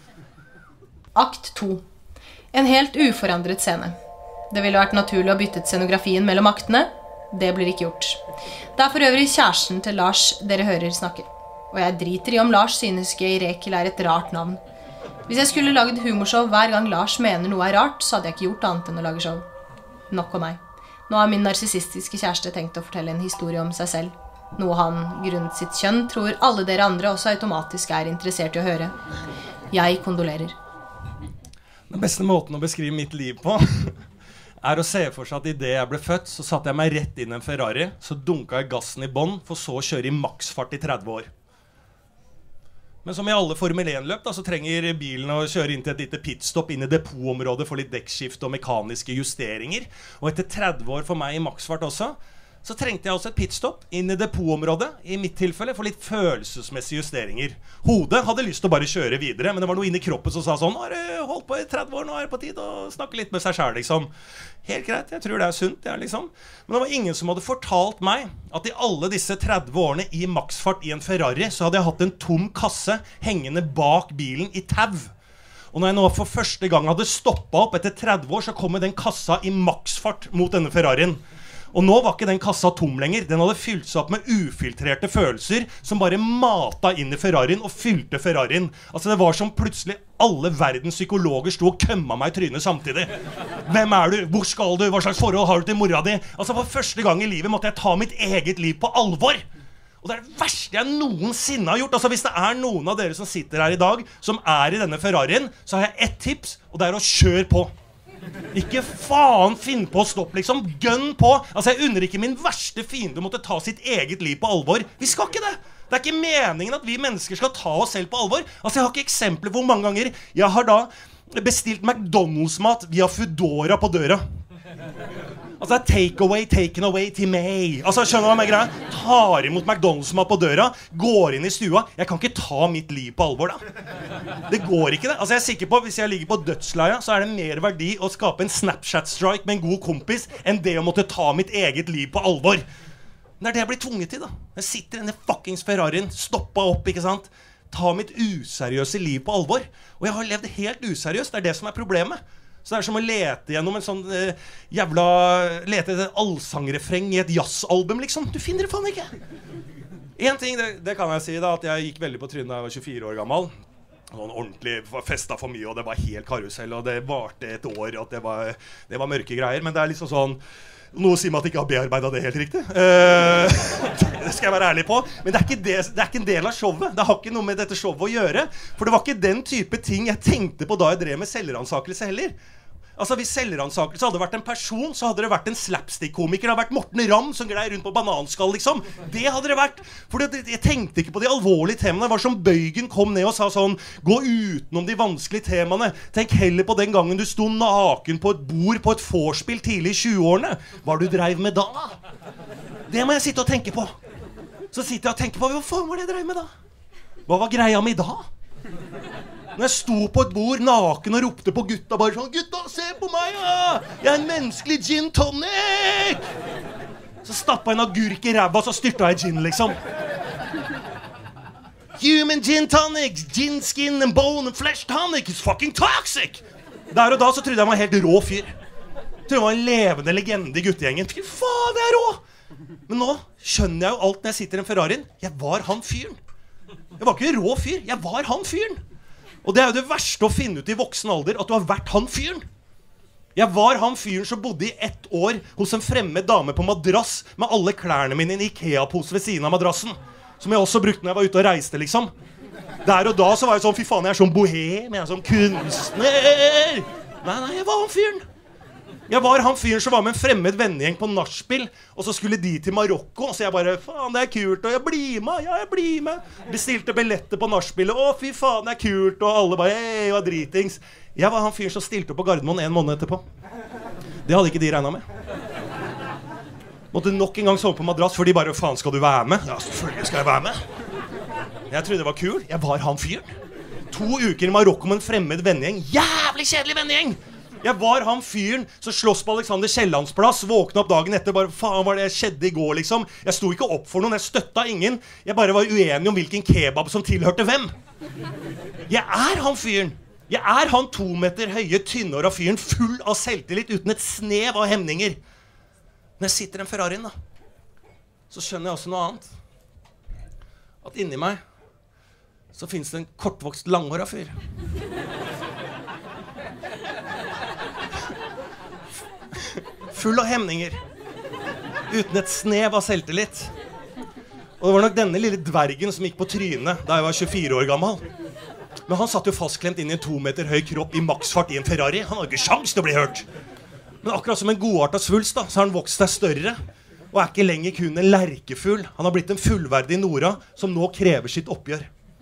Akt to. En helt uforandret scene. Det ville vært naturlig å bytte scenografien mellom aktene. Det blir ikke gjort. Det er for øvrig kjæresten til Lars dere hører snakke. Og jeg driter i om Lars synes Geir Ekil er et rart navn. Hvis jeg skulle laget humorshow hver gang Lars mener noe er rart, så hadde jeg ikke gjort annet enn å lage show. Nok om meg. Nå har min narsissistiske kjæreste tenkt å fortelle en historie om seg selv. Noe han, grunnet sitt kjønn, tror alle dere andre også automatisk er interessert i å høre. Jeg kondolerer. Den beste måten å beskrive mitt liv på er å se for seg at i det jeg ble født, så satte jeg meg rett inn i en Ferrari, så dunket jeg gassen i bånd, for så å kjøre i maksfart i tretti år. Men som i alle Formel én-løp, da, så trenger bilen å kjøre inn til et lite pitstop inn i depotområdet for litt dekkskift og mekaniske justeringer. Og etter tretti år for meg i maksfart også, så trengte jeg også et pitstop inn i depotområdet, i mitt tilfelle, for litt følelsesmessige justeringer. Hodet hadde lyst til å bare kjøre videre, men det var noe inn i kroppen som sa sånn, nå har du holdt på i tretti år, nå er det på tid å snakke litt med seg selv, liksom. Helt greit, jeg tror det er sunt, ja, liksom. Men det var ingen som hadde fortalt meg at i alle disse tretti årene i maksfart i en Ferrari, så hadde jeg hatt en tom kasse hengende bak bilen i tau. Og når jeg nå for første gang hadde stoppet opp etter tretti år, så kom den kassa i maksfart mot denne Ferrarien. Og nå var ikke den kassa tom lenger. Den hadde fylt seg opp med ufiltrerte følelser som bare mata inn i Ferrarien og fylte Ferrarien. Altså det var som plutselig alle verdens psykologer sto og kømma meg i trynet samtidig. Hvem er du? Hvor skal du? Hva slags forhold har du til mora di? Altså for første gang i livet måtte jeg ta mitt eget liv på alvor. Og det er det verste jeg noensinne har gjort. Altså hvis det er noen av dere som sitter her i dag som er i denne Ferrarien, så har jeg ett tips, og det er å kjøre på. Ikke faen finn på å stoppe, liksom. Gønn på. Altså jeg unner ikke min verste fiende å måtte ta sitt eget liv på alvor. Vi skal ikke det. Det er ikke meningen at vi mennesker skal ta oss selv på alvor. Altså jeg har ikke eksempler hvor mange ganger jeg har da bestilt McDonald's-mat via Foodora på døra. Altså det er take away, taken away til meg. Altså skjønner du hva jeg greier? Tar imot McDonald's-mat på døra, går inn i stua. Jeg kan ikke ta mitt liv på alvor da. Det går ikke det. Altså jeg er sikker på, hvis jeg ligger på dødsleia, så er det mer verdi å skape en Snapchat-strike med en god kompis enn det å måtte ta mitt eget liv på alvor. Det er det jeg blir tvunget til da. Jeg sitter i denne fuckings Ferrarien, stoppa opp, ikke sant? Ta mitt useriøse liv på alvor. Og jeg har levd helt useriøst, det er det som er problemet. Så det er som å lete gjennom en sånn eh, jævla lete etter et allsangrefreng i et jazzalbum, liksom. Du finner det faen ikke. En ting, det, det kan jeg si da, at jeg gikk veldig på trynet da jeg var tjuefire år gammel. Sånn ordentlig, festet for mye, og det var helt karusell, og det varte et år, at det var, det var mørke greier. Men det er liksom sånn, noe sier meg at jeg ikke har bearbeidet det helt riktig. Uh, det skal jeg være ærlig på. Men det er, ikke det, det er ikke en del av showet. Det har ikke noe med dette showet å gjøre. For det var ikke den type ting jeg tenkte på da jeg drev med selvransakelse heller. Altså hvis selvransakelse hadde vært en person, så hadde det vært en slapstick-komiker. Det hadde vært Morten Ramm som glei rundt på bananskall, liksom. Det hadde det vært. For det, jeg tenkte ikke på de alvorlige temaene. Det var som Bøygen kom ned og sa sånn, gå utenom de vanskelige temaene. Tenk heller på den gangen du sto naken på et bord på et vorspiel tidlig i tjueårene. Hva du dreiv med da? Det må jeg sitte og tenke på. Så sitter jeg og tenker på, hva faen var det jeg dreiv med da? Hva var greia mi da? Når jeg sto på et bord naken og ropte på gutta bare sånn, gutta, se på meg, ja! Jeg er en menneskelig gin tonic! Så stappet jeg en agurk i ræva, så styrtet jeg gin, liksom. Human gin tonic, gin skin and bone and flesh tonic is fucking toxic! Der og da så trodde jeg var en helt rå fyr. Jeg trodde jeg var en levende legende i guttegjengen. Fy faen, jeg er rå! Men nå skjønner jeg jo alt når jeg sitter i en Ferrarien. Jeg var han fyren. Jeg var ikke en rå fyr, jeg var han fyren. Og det er jo det verste å finne ut i voksen alder, at du har vært han fyren. Jeg var han fyren som bodde i ett år hos en fremmed dame på madrass med alle klærne mine i en Ikea-pose ved siden av madrassen. Som jeg også brukte når jeg var ute og reiste, liksom. Der og da så var jeg sånn, fy faen, jeg er sånn bohem, jeg er sånn kunstner. Nei, nei, jeg var han fyren. Jeg var han fyren som var med en fremmed vennegjeng på nachspiel, og så skulle de til Marokko, så jeg bare, faen, det er kult, og jeg blir med, ja, jeg blir med. Bestilte billetter på nachspielet, å, fy faen, det er kult, og alle bare, hei, og dritings. Jeg var han fyren som stilte opp på Gardermoen en måned etterpå. Det hadde ikke de regnet med. Måtte nok en gang sove på madrass, for de bare, faen, skal du være med? Ja, selvfølgelig skal jeg være med. Jeg trodde det var kul, jeg var han fyren. To uker i Marokko med en fremmed vennegjeng, jævlig kjedelig vennegjeng. Jeg var han fyren som slåss på Alexander Kiellands plass, våkna opp dagen etter, bare faen var det skjedde i går liksom. Jeg sto ikke opp for noen, jeg støtta ingen. Jeg bare var uenig om hvilken kebab som tilhørte hvem. Jeg er han fyren. Jeg er han to meter høye, tynnhåra fyren, full av selvtillit, uten et snev av hemninger. Når jeg sitter i en Ferrarien da, så skjønner jeg også noe annet. At inni meg, så finnes det en kortvokst langhåra fyr. Full av hemninger, uten et snev av selvtillit. Og det var nok denne lille dvergen som gikk på trynet da jeg var tjuefire år gammel. Men han satt jo fastklemt inn i en to meter høy kropp i maksfart i en Ferrari. Han hadde ikke sjans til å bli hørt. Men akkurat som en godartet svulst da, så har han vokst seg større. Og er ikke lenger kun en lerkefugl. Han har blitt en fullverdig Nora som nå krever sitt oppgjør.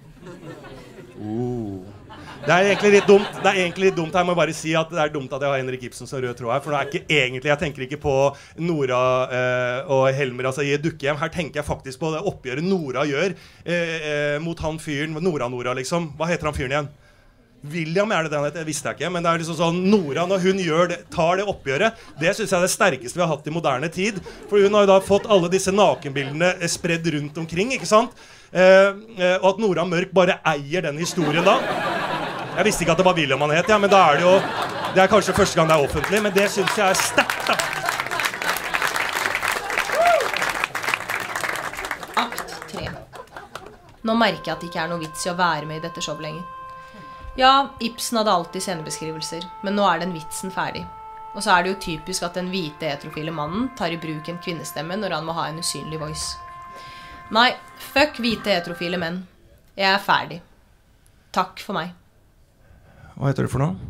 Oh. Det er egentlig litt dumt. Det er egentlig litt dumt. Jeg må bare si at det er dumt at jeg har Henrik Ibsen som rød tråd her. For det er ikke egentlig, jeg tenker ikke på Nora eh, og Helmer altså i et dukkehjem. Her tenker jeg faktisk på det oppgjøret Nora gjør eh, eh, mot han fyren, Nora-Nora liksom. Hva heter han fyren igjen? William er det det han heter, det visste jeg ikke. Men det er liksom sånn, Nora når hun gjør det, tar det oppgjøret, det synes jeg er det sterkeste vi har hatt i moderne tid. For hun har jo da fått alle disse nakenbildene spredd rundt omkring, ikke sant? Eh, eh, og at Nora Mørk bare eier den historien da. Jeg visste ikke at det var William han het, ja, men da er det jo, det er kanskje første gang det er offentlig, men det synes jeg er sterkt da. Nå merker jeg at det ikke er noe vits i å være med i dette showet lenger. Ja, Ibsen hadde alltid scenebeskrivelser, men nå er den vitsen ferdig. Og så er det jo typisk at den hvite heterofile mannen tar i bruk en kvinnestemme når han må ha en usynlig voice. Nei, fuck hvite heterofile menn. Jeg er ferdig. Takk for meg. Hva heter du for noe?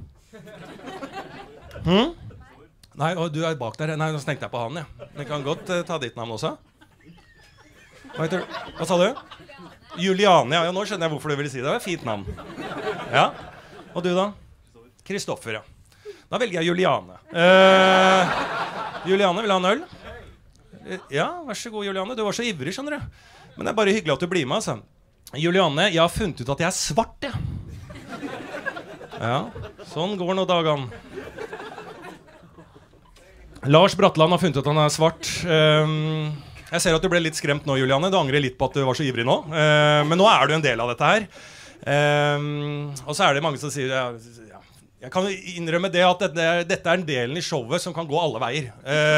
Hm? Nei, og du er bak der. Nei, nå tenkte jeg på han, ja. Vi kan godt uh, ta ditt navn også. Hva heter du? Hva sa du? Juliane, ja. Ja, nå skjønner jeg hvorfor du ville si det. Det var et fint navn. Ja. Og du da? Kristoffer, ja. Da velger jeg Juliane. Uh, Juliane, vil du ha en øl? Uh, ja, vær så god, Juliane. Du var så ivrig, skjønner du. Men det er bare hyggelig at du blir med, altså. Juliane, jeg har funnet ut at jeg er svart, ja. Ja, sånn går nå dagene. Lars Bratland har funnet ut at han er svart. Uh, jeg ser at du ble litt skremt nå, Juliane. Du angrer litt på at du var så ivrig nå. Uh, men nå er du en del av dette her. Uh, og så er det mange som sier... Ja, jeg kan innrømme det at dette, dette er en delen i showet som kan gå alle veier.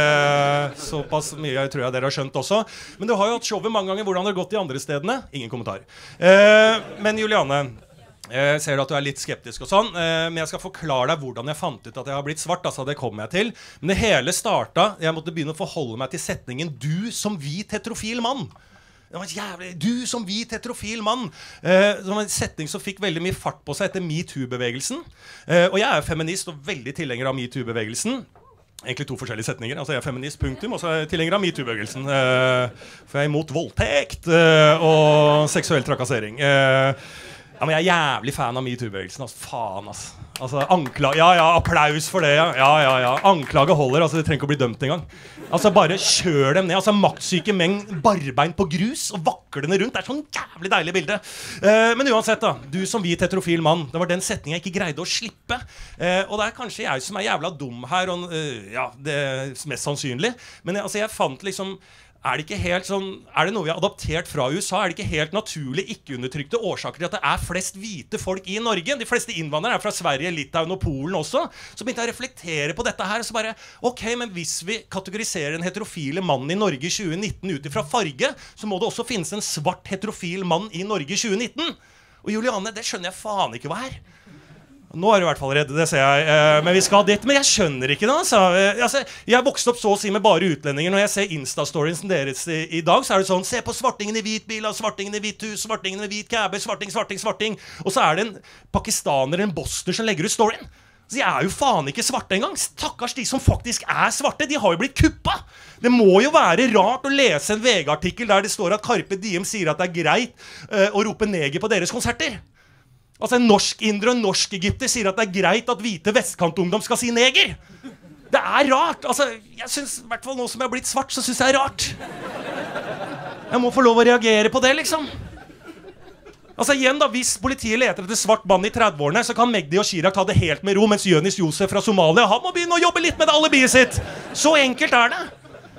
Eh, såpass mye tror jeg dere har skjønt også. Men du har jo hatt showet mange ganger. Hvordan har det gått de andre stedene? Ingen kommentar. Eh, men Juliane, jeg ser at du er litt skeptisk og sånn. Eh, men jeg skal forklare deg hvordan jeg fant ut at jeg har blitt svart. Altså, det kommer jeg til. Men det hele startet, jeg måtte begynne å forholde meg til setningen «Du som hvit heterofil mann». Det var jævlig, du som hvit heterofil mann. eh, Det var en setning som fikk veldig mye fart på seg etter MeToo-bevegelsen. eh, Og jeg er feminist og veldig tilhenger av MeToo-bevegelsen. Egentlig to forskjellige setninger. Altså jeg er feminist, punktum. Og så er jeg tilhenger av MeToo-bevegelsen. eh, For jeg er imot voldtekt eh, og seksuell trakassering. eh, Ja, men jeg er jævlig fan av MeToo-bevegelsen. Altså, faen, altså. Altså, ankla ja, ja, applaus for det, ja. Ja, ja, ja. Anklage holder, altså. De trenger ikke å bli dømt engang. Altså, bare kjør dem ned. Altså, maktsyke menn barbein på grus og vaklende rundt. Det er sånn jævlig deilig bilde. Eh, men uansett, da. Du som hvit heterofil mann. Det var den setningen jeg ikke greide å slippe. Eh, og det er kanskje jeg som er jævla dum her, og uh, ja, det er mest sannsynlig. Men altså, jeg fant liksom Er det ikke helt sånn, er det noe vi har adoptert fra U S A? Er det ikke helt naturlig, ikke-undertrykte årsaker til at det er flest hvite folk i Norge? De fleste innvandrere er fra Sverige, Litauen og Polen også. Så begynte jeg å reflektere på dette her. Så bare, ok, men hvis vi kategoriserer en heterofile mann i Norge i tjue nitten ut ifra farge, så må det også finnes en svart heterofil mann i Norge i tjue nitten. Og Juliane, det skjønner jeg faen ikke hva er. Nå er du i hvert fall redd, det ser jeg. Eh, men vi skal dit. Men jeg skjønner ikke det, altså. Eh, altså jeg vokste opp så å si med bare utlendinger. Når jeg ser Insta-storiesen deres i, i dag, så er det sånn, se på svartingen i hvit bil, svartingen i hvit hus, svartingen i hvit kæbe, svarting, svarting, svarting. Og så er det en pakistaner, en bosner, som legger ut storyen. Så jeg er jo faen ikke svarte engang. Stakkars de som faktisk er svarte, de har jo blitt kuppa. Det må jo være rart å lese en V G-artikkel der det står at Carpe Diem sier at det er greit uh, å rope neger på deres konserter. Altså en norsk-indre og en norsk-egypter sier at det er greit at hvite vestkantungdom skal si neger. Det er rart. Altså, jeg synes, i hvert fall nå som jeg har blitt svart, så synes jeg det er rart. Jeg må få lov å reagere på det, liksom. Altså igjen da, hvis politiet leter etter svart mann i tredveårene, så kan Magdi og Chirag ta det helt med ro, mens Jonis Josef fra Somalia, han må begynne å jobbe litt med det alibiet sitt. Så enkelt er det.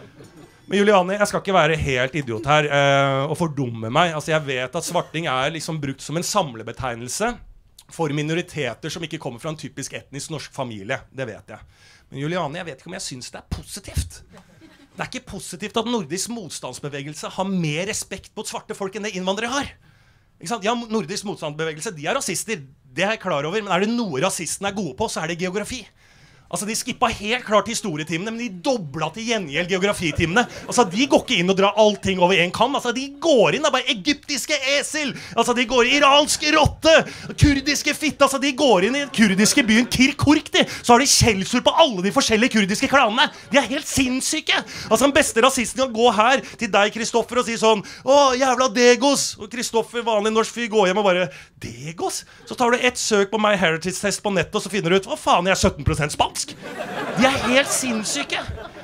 Men Juliane, jeg skal ikke være helt idiot her eh, og fordumme meg. Altså, jeg vet at svarting er liksom brukt som en samlebetegnelse for minoriteter som ikke kommer fra en typisk etnisk norsk familie. Det vet jeg. Men Juliane, jeg vet ikke om jeg synes det er positivt. Det er ikke positivt at nordisk motstandsbevegelse har mer respekt mot svarte folk enn det innvandrere har. Ikke sant? Ja, nordisk motstandsbevegelse, de er rasister. Det er jeg klar over, men er det noe rasistene er gode på, så er det geografi. Altså, de skippa helt klart historietimene, men de dobla til gjengjeld geografitimene. Altså, de går ikke inn og drar allting over en kam. Altså, de går inn og bare egyptiske esel. Altså, de går i iranske rotte, kurdiske fitte. Altså, de går inn i den kurdiske byen Kirkuk, de. Så har de skjellsord på alle de forskjellige kurdiske klanene. De er helt sinnssyke. Altså, den beste rasisten kan gå her til deg, Kristoffer, og si sånn, å, jævla Degos. Og Kristoffer, vanlig norsk fyr, går hjem og bare, Degos? Så tar du et søk på My Heritage-test på nettet, og så finner du ut, hva faen, jeg er sytten prosent spansk. De er helt sinnssyke.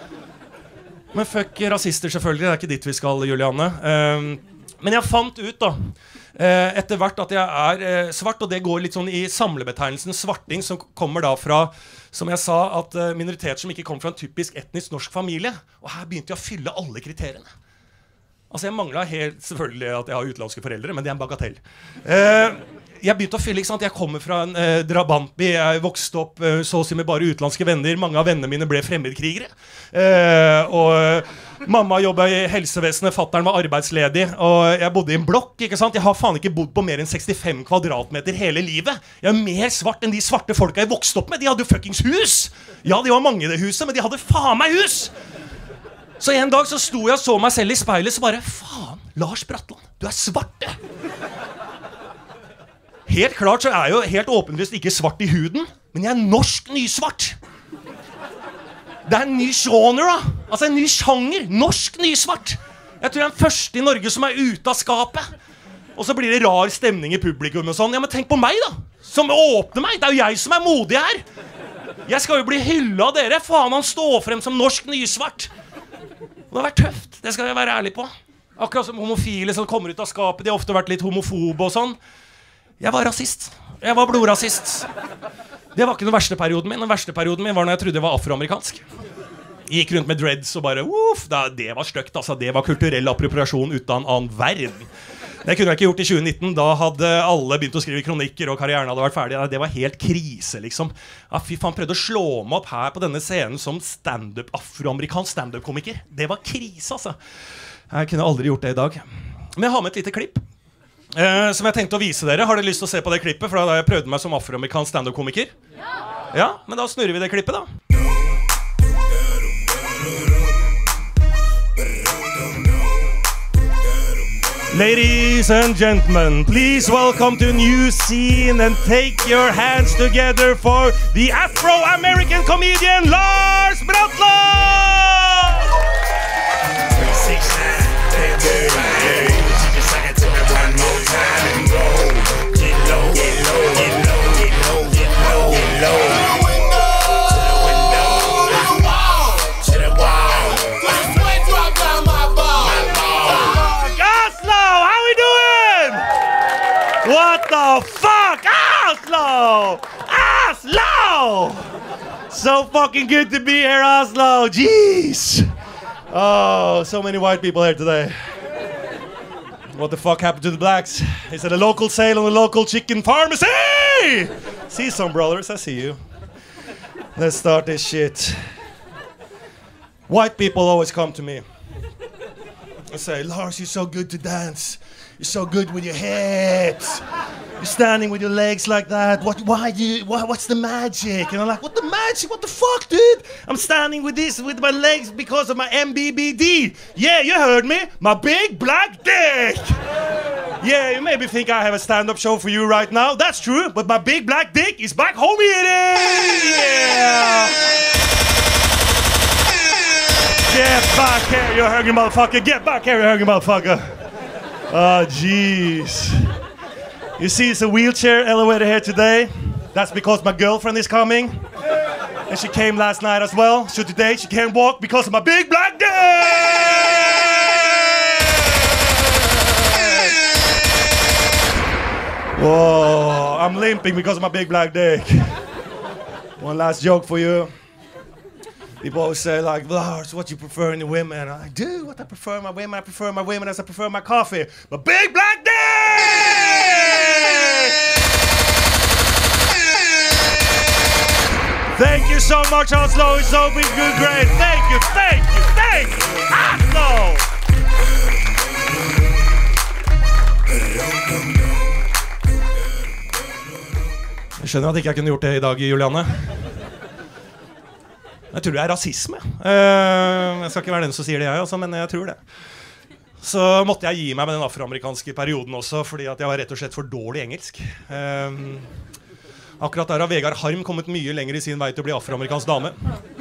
Men fuck rasister selvfølgelig. Det er ikke dit vi skal, Juliane. um, Men jeg fant ut da uh, etter hvert at jeg er uh, svart. Og det går litt sånn i samlebetegnelsen svarting, som kommer da fra, som jeg sa, at uh, minoriteter som ikke kommer fra en typisk etnisk norsk familie. Og her begynte jeg å fylle alle kriteriene. Altså jeg manglet helt selvfølgelig at jeg har utenlandske foreldre, men det er en bagatell. uh, jeg begynte å fylle, ikke sant? Jeg kommer fra en eh, drabantby, jeg vokste opp eh, så å si med bare utenlandske venner. Mange av vennene mine ble fremmedkrigere. Eh, og eh, mamma jobbet i helsevesenet, fatteren var arbeidsledig, og jeg bodde i en blokk, ikke sant? Jeg har faen ikke bodd på mer enn sekstifem kvadratmeter hele livet. Jeg er mer svart enn de svarte folka jeg vokste opp med. De hadde jo fuckings hus! Ja, de var mange i det huset, men de hadde faen meg hus! Så en dag så sto jeg og så meg selv i speilet, så bare, faen, Lars Bratland, du er svart, det! Helt klart så er jeg jo helt åpenlyst ikke svart i huden, men jeg er norsk nysvart. Det er en ny genre da. Altså en ny sjanger. Norsk nysvart. Jeg tror jeg er den første i Norge som er ute av skapet. Og så blir det rar stemning i publikum og sånn. Ja, men tenk på meg da. Som åpner meg. Det er jo jeg som er modig her. Jeg skal jo bli hyllet av dere. Faen, han står frem som norsk nysvart. Det har vært tøft. Det skal jeg være ærlig på. Akkurat som homofile som kommer ut av skapet. De har ofte vært litt homofobe og sånn. Jeg var rasist. Jeg var blodrasist. Det var ikke den verste perioden min. Den verste perioden min var når jeg trodde jeg var afroamerikansk. Gikk rundt med dreads og bare uff, da, det var støkt, altså. Det var kulturell appropriasjon ut av en annen verden. Det kunne jeg ikke gjort i tjue nitten. Da hadde alle begynt å skrive kronikker, og karrieren hadde vært ferdig. Det var helt krise, liksom. Ja, fy faen, prøvde å slå meg opp her på denne scenen som stand-up, afroamerikansk stand-up-komiker. Det var krise, altså. Jeg kunne aldri gjort det i dag. Men jeg har med et lite klipp. Uh, som jeg tenkte å vise dere. Har dere lyst til å se på det klippet? For da jeg prøvde meg som afroamerikansk stand-up-komiker. Ja. Ja, men da snurrer vi det klippet da. Ladies and gentlemen, please welcome to a new scene and take your hands together for the Afro-American comedian Lars Bratland! What the fuck? Oslo! Oslo! So fucking good to be here, Oslo. Jeez. Oh, so many white people here today. What the fuck happened to the blacks? Is it a local sale on the local chicken pharmacy? See some brothers, I see you. Let's start this shit. White people always come to me and say, Lars, you're so good to dance. You're so good with your hips. You're standing with your legs like that. What? Why do you? What, what's the magic? And I'm like, what the magic? What the fuck, dude? I'm standing with this with my legs because of my M B B D. Yeah, you heard me. My big black dick. Yeah, you maybe think I have a stand-up show for you right now. That's true. But my big black dick is back home eating. Yeah. Get back here, you hungry motherfucker. Get back here, you hungry motherfucker. Oh, jeez. You see, it's a wheelchair elevator here today. That's because my girlfriend is coming. And she came last night as well. So today she can't walk because of my big black dick! Whoa, I'm limping because of my big black dick. One last joke for you. People always say, like, Lars, what you prefer in the women? I'm like, dude, what I prefer in my women? I prefer my women as I prefer my coffee. My big black dick! Thank you so much, Oslo. It's so been good, great. Thank you, thank you, thank you, Oslo! Jeg skjønner at ikke jeg kunne gjort det i dag, Juliane. Jeg tror det er rasisme. Uh, jeg skal ikke være den som sier det, jeg også, men jeg tror det. Så måtte jeg gi meg med den afroamerikanske perioden også, fordi at jeg var rett og slett for dårlig engelsk. Uh, akkurat der har Vegard Harm kommet mye lenger i sin vei til å bli afroamerikansk dame.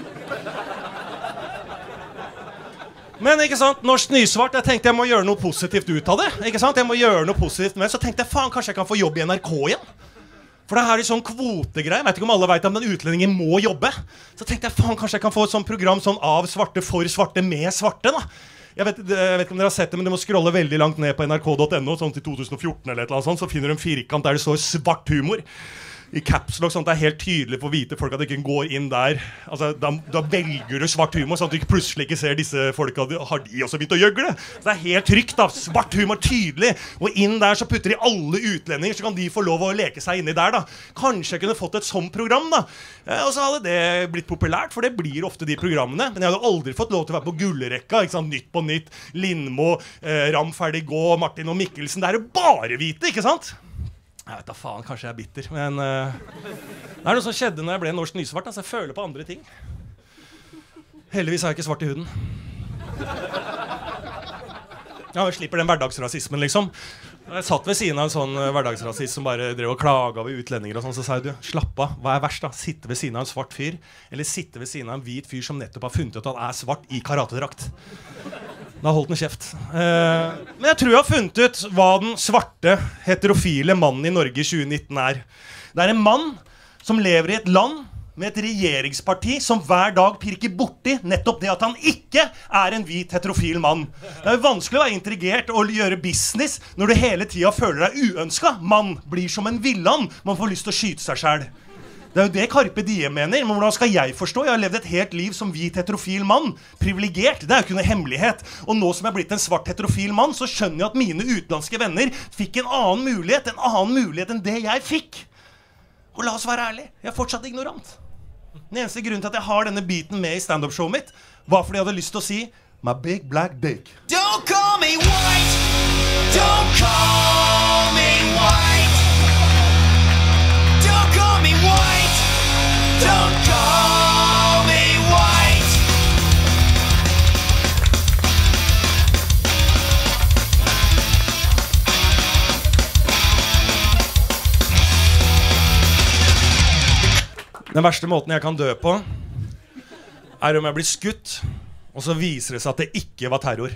Men ikke sant, norsk nysvart, jeg tenkte jeg må gjøre noe positivt ut av det. Ikke sant, jeg må gjøre noe positivt med, så tenkte jeg, faen, kanskje jeg kan få jobb i N R K igjen. For det her er sånn kvotegreie. Jeg vet ikke om alle vet at den utlendingen må jobbe. Så tenkte jeg, faen, kanskje jeg kan få et sånt program sånn av svarte for svarte med svarte da. Jeg vet, jeg vet ikke om dere har sett det, men du må scrolle veldig langt ned på N R K punktum N O, sånn til to tusen og fjorten eller et eller annet sånt, så finner du en firkant der det står svart humor. i caps lock, sånn at det er helt tydelig for hvite folk at de ikke går inn der. Altså, da, da velger du svart humor, sånn at du ikke plutselig ikke ser disse folka. Har de også begynt å gjøgle? Så det er helt trygt da, svart humor tydelig. Og inn der så putter de alle utlendinger, så kan de få lov å leke seg inni der da. Kanskje jeg kunne fått et sånt program da. Eh, og så hadde det blitt populært, for det blir ofte de programmene. Men jeg hadde aldri fått lov til å være på gullrekka, ikke sant? Nytt på nytt, Lindmo, eh, Ram ferdig gå, Martin og Mikkelsen. Det er jo bare hvite, ikke sant? Jeg vet da faen, kanskje jeg er bitter, men uh, det er noe som skjedde når jeg ble norsk nysvart, altså jeg føler på andre ting. Heldigvis er jeg ikke svart i huden. Ja, jeg slipper den hverdagsrasismen, liksom. Jeg satt ved siden av en sånn hverdagsrasist som bare drev og klaget ved utlendinger og sånn, så sa jeg, du, slapp av, hva er verst da? Sitte ved siden av en svart fyr, eller sitte ved siden av en hvit fyr som nettopp har funnet ut at han er svart i karatedrakt? Da holdt den kjeft. Eh, men jeg tror jeg har funnet ut hva den svarte, heterofile mannen i Norge i tjue nitten er. Det er en mann som lever i et land med et regjeringsparti som hver dag pirker borti nettopp det at han ikke er en hvit heterofil mann. Det er jo vanskelig å være intrigert og gjøre business når du hele tiden føler deg uønsket. Mann blir som en villan. Man får lyst til å skyte seg selv. Det er jo det Carpe Diem mener, men hvordan skal jeg forstå? Jeg har levd et helt liv som hvit heterofil mann. Privilegert, det er jo ikke noe hemmelighet. Og nå som jeg er blitt en svart heterofil mann, så skjønner jeg at mine utenlandske venner fikk en annen mulighet, en annen mulighet enn det jeg fikk. Og la oss være ærlig, jeg er fortsatt ignorant. Den eneste grunnen til at jeg har denne biten med i stand-up-showet mitt, var fordi jeg hadde lyst til å si My big black dick. Don't call me white. Don't call me white. Don't call me white. Don't call me white. Den verste måten jeg kan dø på er om jeg blir skutt, og så viser det seg at det ikke var terror.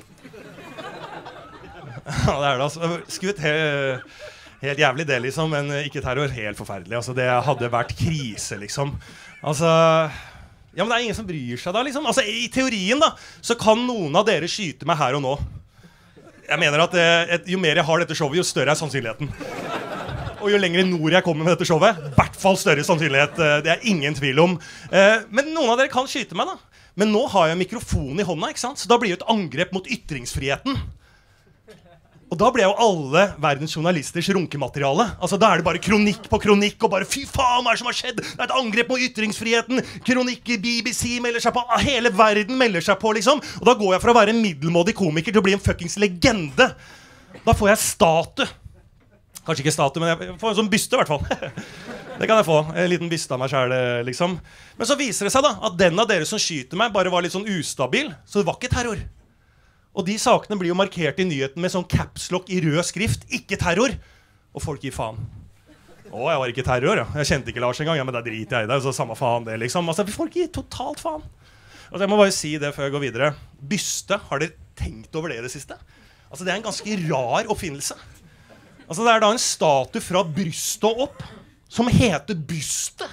Ja, det er det altså. Skutt helt, helt jævlig det liksom, men ikke terror. Helt forferdelig. Altså, det hadde vært krise liksom. Altså, ja, men det er ingen som bryr seg da liksom. Altså, i teorien da, så kan noen av dere skyte meg her og nå. Jeg mener at eh, jo mer jeg har dette showet, jo større er sannsynligheten. Og jo lenger nord jeg kommer med dette showet, i hvert fall større sannsynlighet. Det er ingen tvil om. Eh, men noen av dere kan skyte meg da. Men nå har jeg mikrofon i hånda, ikke sant? Så da blir det et angrep mot ytringsfriheten. Og da blir jo alle verdens journalisters runkemateriale. Altså da er det bare kronikk på kronikk, og bare fy faen, hva er det som har skjedd? Det er et angrep mot ytringsfriheten. Kronikk, B B C melder seg på, hele verden melder seg på, liksom. Og da går jeg fra å være en middelmådig komiker til å bli en fuckings legende. Da får jeg statue. Kanskje ikke statue, men jeg får en sånn byste i hvert fall. Det kan jeg få, en liten byste av meg selv, liksom. Men så viser det seg da, at den av dere som skyter meg bare var litt sånn ustabil, så det var ikke terror. Og de sakene blir jo markert i nyheten med sånn capslock i rød skrift, ikke terror. Og folk gir faen. Å, jeg var ikke terror, ja. Jeg kjente ikke Lars en gang, ja, men det driter jeg i det, så samme faen det, liksom. Altså, folk gir totalt faen. Altså, jeg må bare si det før jeg går videre. Byste, har dere tenkt over det i det siste? Altså, det er en ganske rar oppfinnelse. Altså, det er da en statue fra brystet og opp, som heter byste.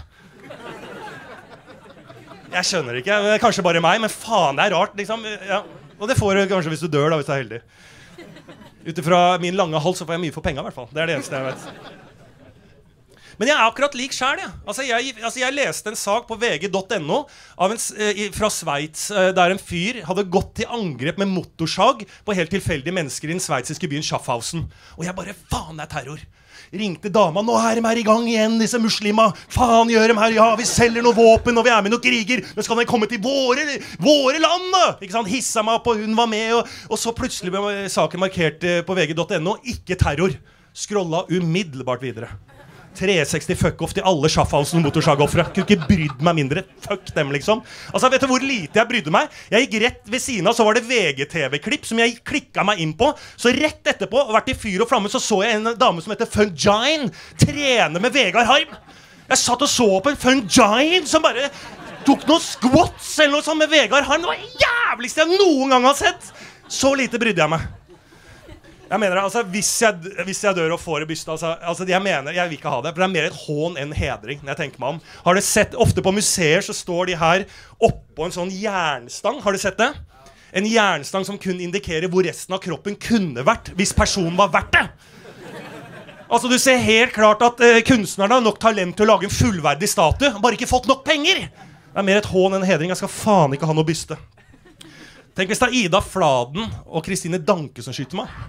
Jeg skjønner ikke, det er kanskje bare meg, men faen, det er rart, liksom. Ja. Og det får du kanskje hvis du dør da, hvis du er heldig. Utifra min lange hals så får jeg mye for penger i hvert fall. Det er det eneste jeg vet. Men jeg er akkurat lik selv, ja. Altså jeg, altså jeg leste en sak på V G punktum N O av en, eh, fra Sveits, eh, der en fyr hadde gått til angrep med motorsag på helt tilfeldige mennesker i den sveitsiske byen Schaffhausen. Og jeg bare, faen, det er terror. Ringte dama, nå er de her i gang igjen, disse muslima. Faen gjør de her, ja, vi selger noe våpen, og vi er med noen kriger. Men skal de komme til våre, våre land, da? Ikke sant, hissa meg opp, og hun var med, og, og så plutselig ble saken markert på V G punktum N O, ikke terror. Scrolla umiddelbart videre. tre seksti fuck off til alle Schaffhausen motorsagoffere. Kunne ikke brydd meg mindre. Fuck dem, liksom. Altså, vet du hvor lite jeg brydde meg? Jeg gikk rett ved siden av, så var det V G T V-klipp som jeg klikket meg inn på. Så rett etterpå, vært i fyr og flamme, så så jeg en dame som heter Fungine trene med Vegard Harm. Jeg satt og så på en Fungine som bare tok noen squats eller noe sånt med Vegard Harm. Det var det jævligste jeg noen gang har sett. Så lite brydde jeg meg. Jeg mener, altså, hvis jeg, hvis jeg dør og får i bystet, altså, altså, jeg mener, jeg vil ikke ha det, for det er mer et hån enn hedring, når jeg tenker meg om. Har du sett, ofte på museer så står de her oppå en sånn jernstang, har du sett det? En jernstang som kun indikerer hvor resten av kroppen kunne vært, hvis personen var verdt det. Altså, du ser helt klart at eh, kunstnerne har nok talent til å lage en fullverdig statue, bare ikke fått nok penger. Det er mer et hån enn en hedring. Jeg skal faen ikke ha noe byste. Tenk hvis det er Ida Fladen og Kristine Danke som skyter meg.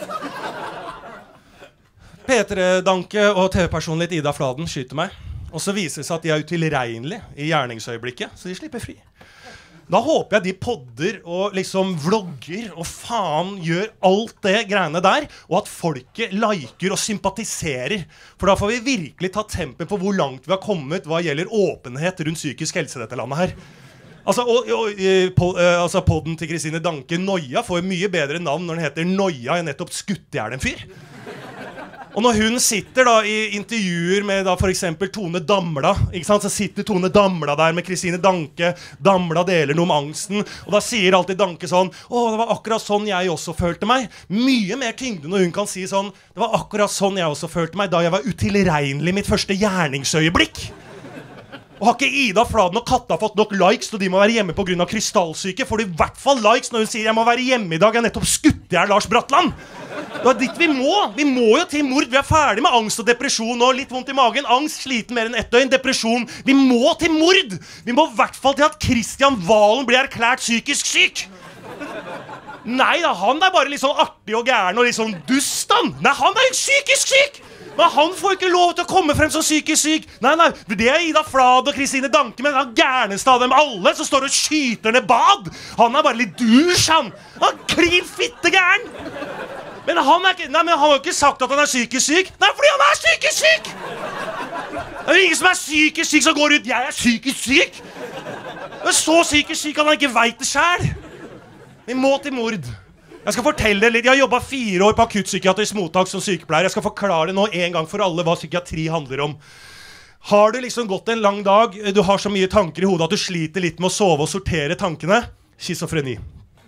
P tre Danke og T V-personlighet Ida Fladen skyter meg. Og så viser det seg at de er utilregnelige i gjerningsøyeblikket, så de slipper fri. Da håper jeg de podder og liksom vlogger og faen gjør alt det greiene der, og at folket liker og sympatiserer. For da får vi virkelig ta tempen på hvor langt vi har kommet hva gjelder åpenhet rundt psykisk helse i dette landet her. Altså, og, og, på, uh, altså podden til Kristine Danke, Noia, får mye bedre navn når den heter Noia, jeg nettopp skutt i hjel en fyr. Og når hun sitter da i intervjuer med da for eksempel Tone Damla, ikke sant? Så sitter Tone Damla der med Kristine Danke, Damla deler noe om angsten, og da sier alltid Danke sånn, «Å, det var akkurat sånn jeg også følte meg». Mye mer tyngde når hun kan si sånn, «Det var akkurat sånn jeg også følte meg da jeg var utilregnelig i mitt første gjerningsøyeblikk». Og har ikke Ida Fladen og Katta fått nok likes, og de må være hjemme på grunn av krystallsyke, får de i hvert fall likes når hun sier, «Jeg må være hjemme i dag, jeg har nettopp skutt i hjel Lars Bratland». Det er dit vi må. Vi må jo til mord. Vi er ferdig med angst og depresjon nå. Litt vondt i magen. Angst, sliten mer enn ett døgn. Depresjon. Vi må til mord. Vi må i hvert fall til at Kristian Valen blir erklært psykisk syk. Nei da, han er bare litt sånn artig og gæren og litt sånn dust, han. Nei, han er jo psykisk syk. Men han får ikke lov til å komme frem som psykisk syk. Nei, nei, det er Ida Flad og Kristine Danke, men han gærneste av dem alle som står og skyter ned bad. Han er bare litt dusj, han. Han er klin fitte gæren. Men han, er ikke, nei, men han har jo ikke sagt at han er psykisk syk. Nei, fordi han er psykisk syk! Det er jo ingen som er psykisk syk som går ut. Jeg er psykisk syk! Jeg er så psykisk syk at han ikke vet det selv. Vi må til mord. Jeg skal fortelle dere litt. Jeg har jobbet fire år på akuttpsykiatrisk mottak som sykepleier. Jeg skal forklare nå en gang for alle hva psykiatri handler om. Har du liksom gått en lang dag, du har så mye tanker i hodet at du sliter litt med å sove og sortere tankene? Schizofreni.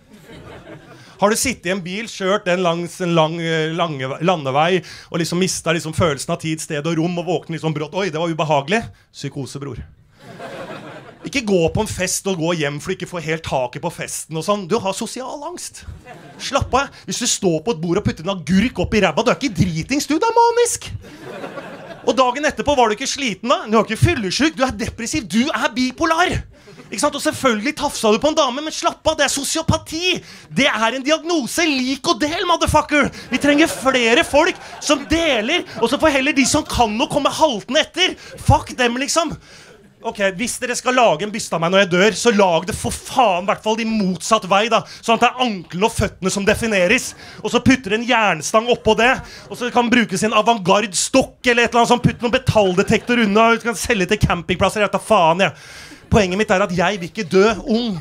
Har du sittet i en bil, kjørt den langs en lang, lang landevei, og liksom mistet liksom følelsen av tid, sted og rom, og våknet liksom brått, oi, det var ubehagelig. Psykose, bror. Ikke gå på en fest og gå hjem, for du ikke får helt taket på festen og sånn. Du har sosial angst. Slapp av. Hvis du står på et bord og putter en agurk opp i ræva, du er ikke dritings, du, det er manisk. Og dagen etterpå var du ikke sliten da. Du er ikke fyllesyk, du er depressiv, du er bipolar. Ikke sant? Og selvfølgelig tafsa du på en dame, men slapp av, det er sosiopati. Det er en diagnose, lik og del, motherfucker. Vi trenger flere folk som deler, og så får heller de som kan å komme haltende etter. Fuck dem, liksom. Ok, hvis dere skal lage en byste av meg når jeg dør, så lag det for faen, i hvert fall i motsatt vei da, sånn at det er ankelen og føttene som defineres, og så putter en jernstang oppå det, og så kan brukes en avantgarde stokk eller et eller annet som putter noen betalldetektor unna, og du kan selge til campingplasser, jeg vet da faen, jeg. Poenget mitt er at jeg vil ikke dø ung.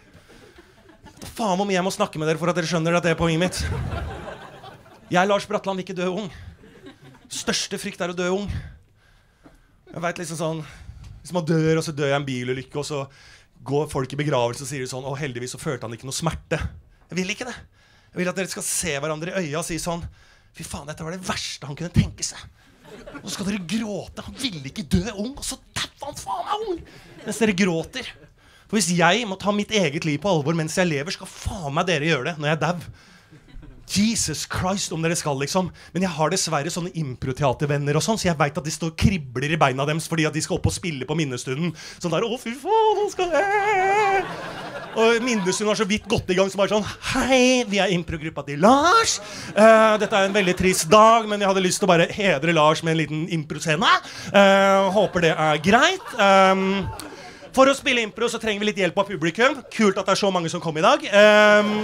Hva faen om jeg må snakke med dere for at dere skjønner at det er poenget mitt? Jeg, Lars Bratland, vil ikke dø ung. Største frykt er å dø ung. Jeg vet liksom sånn, hvis man dør, og så dør jeg en bilulykke, og så går folk i begravelse og sier sånn, å heldigvis så følte han ikke noe smerte. Jeg vil ikke det. Jeg vil at dere skal se hverandre i øya og si sånn, fy faen, dette var det verste han kunne tenke seg. Og så skal dere gråte, han ville ikke dø ung, og så tapper han faen meg ung, mens dere gråter. For hvis jeg må ta mitt eget liv på alvor mens jeg lever, skal faen meg dere gjøre det når jeg er dau. Jesus Christ, om dere skal liksom. Men jeg har dessverre sånne improteatervenner og sånn, så jeg vet at de står og kribler i beina deres fordi at de skal opp og spille på minnestunden. Sånn der, å fy faen, han skal det. Og minnestunden har så vidt gått i gang, så bare sånn, hei, vi er improgruppa til Lars. Uh, dette er en veldig trist dag, men jeg hadde lyst til å bare hedre Lars med en liten improscene. Uh, håper det er greit. Um, for å spille impro så trenger vi litt hjelp av publikum. Kult at det er så mange som kom i dag. Um,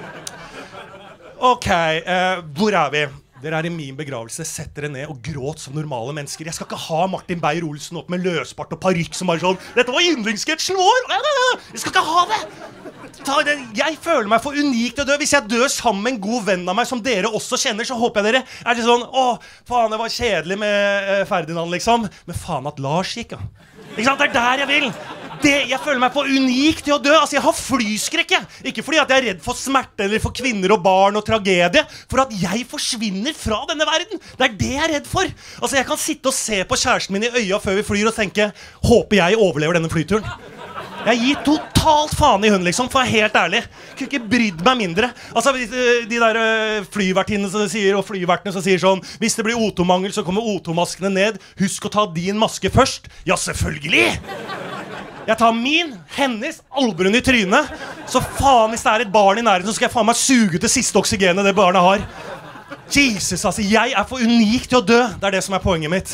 ok, uh, hvor er vi? Dere er i min begravelse, sett dere ned og gråt som normale mennesker. Jeg skal ikke ha Martin Beyer-Olsen opp med løsbart og parykk som bare sånn, dette var yndlingssketsjen vår! Jeg skal ikke ha det! Ta det! Jeg føler meg for unik til å dø. Hvis jeg dør sammen med en god venn av meg som dere også kjenner, så håper jeg dere er litt sånn, å, faen, det var kjedelig med uh, Ferdinand, liksom. Men faen at Lars gikk, ja. Ikke sant? Det er der jeg vil. Det, jeg føler meg for unik til å dø. Altså, jeg har flyskrekk, jeg. Ikke fordi at jeg er redd for smerte eller for kvinner og barn og tragedie, for at jeg forsvinner fra denne verden. Det er det jeg er redd for. Altså, jeg kan sitte og se på kjæresten min i øya før vi flyr og tenke, håper jeg overlever denne flyturen. Jeg gir totalt faen i hun, liksom, for jeg er helt ærlig. Kunne ikke brydd meg mindre. Altså, de der flyvertinnene som sier, og flyvertene som sier sånn, hvis det blir O to-mangel, så kommer O to-maskene ned. Husk å ta din maske først. Ja, selvfølgelig! Jeg tar min, hennes, albrunn i trynet. Så faen, hvis det er et barn i nærheten, så skal jeg faen meg suge til siste oksygenet det barnet har. Jesus, altså, jeg er for unik til å dø. Det er det som er poenget mitt.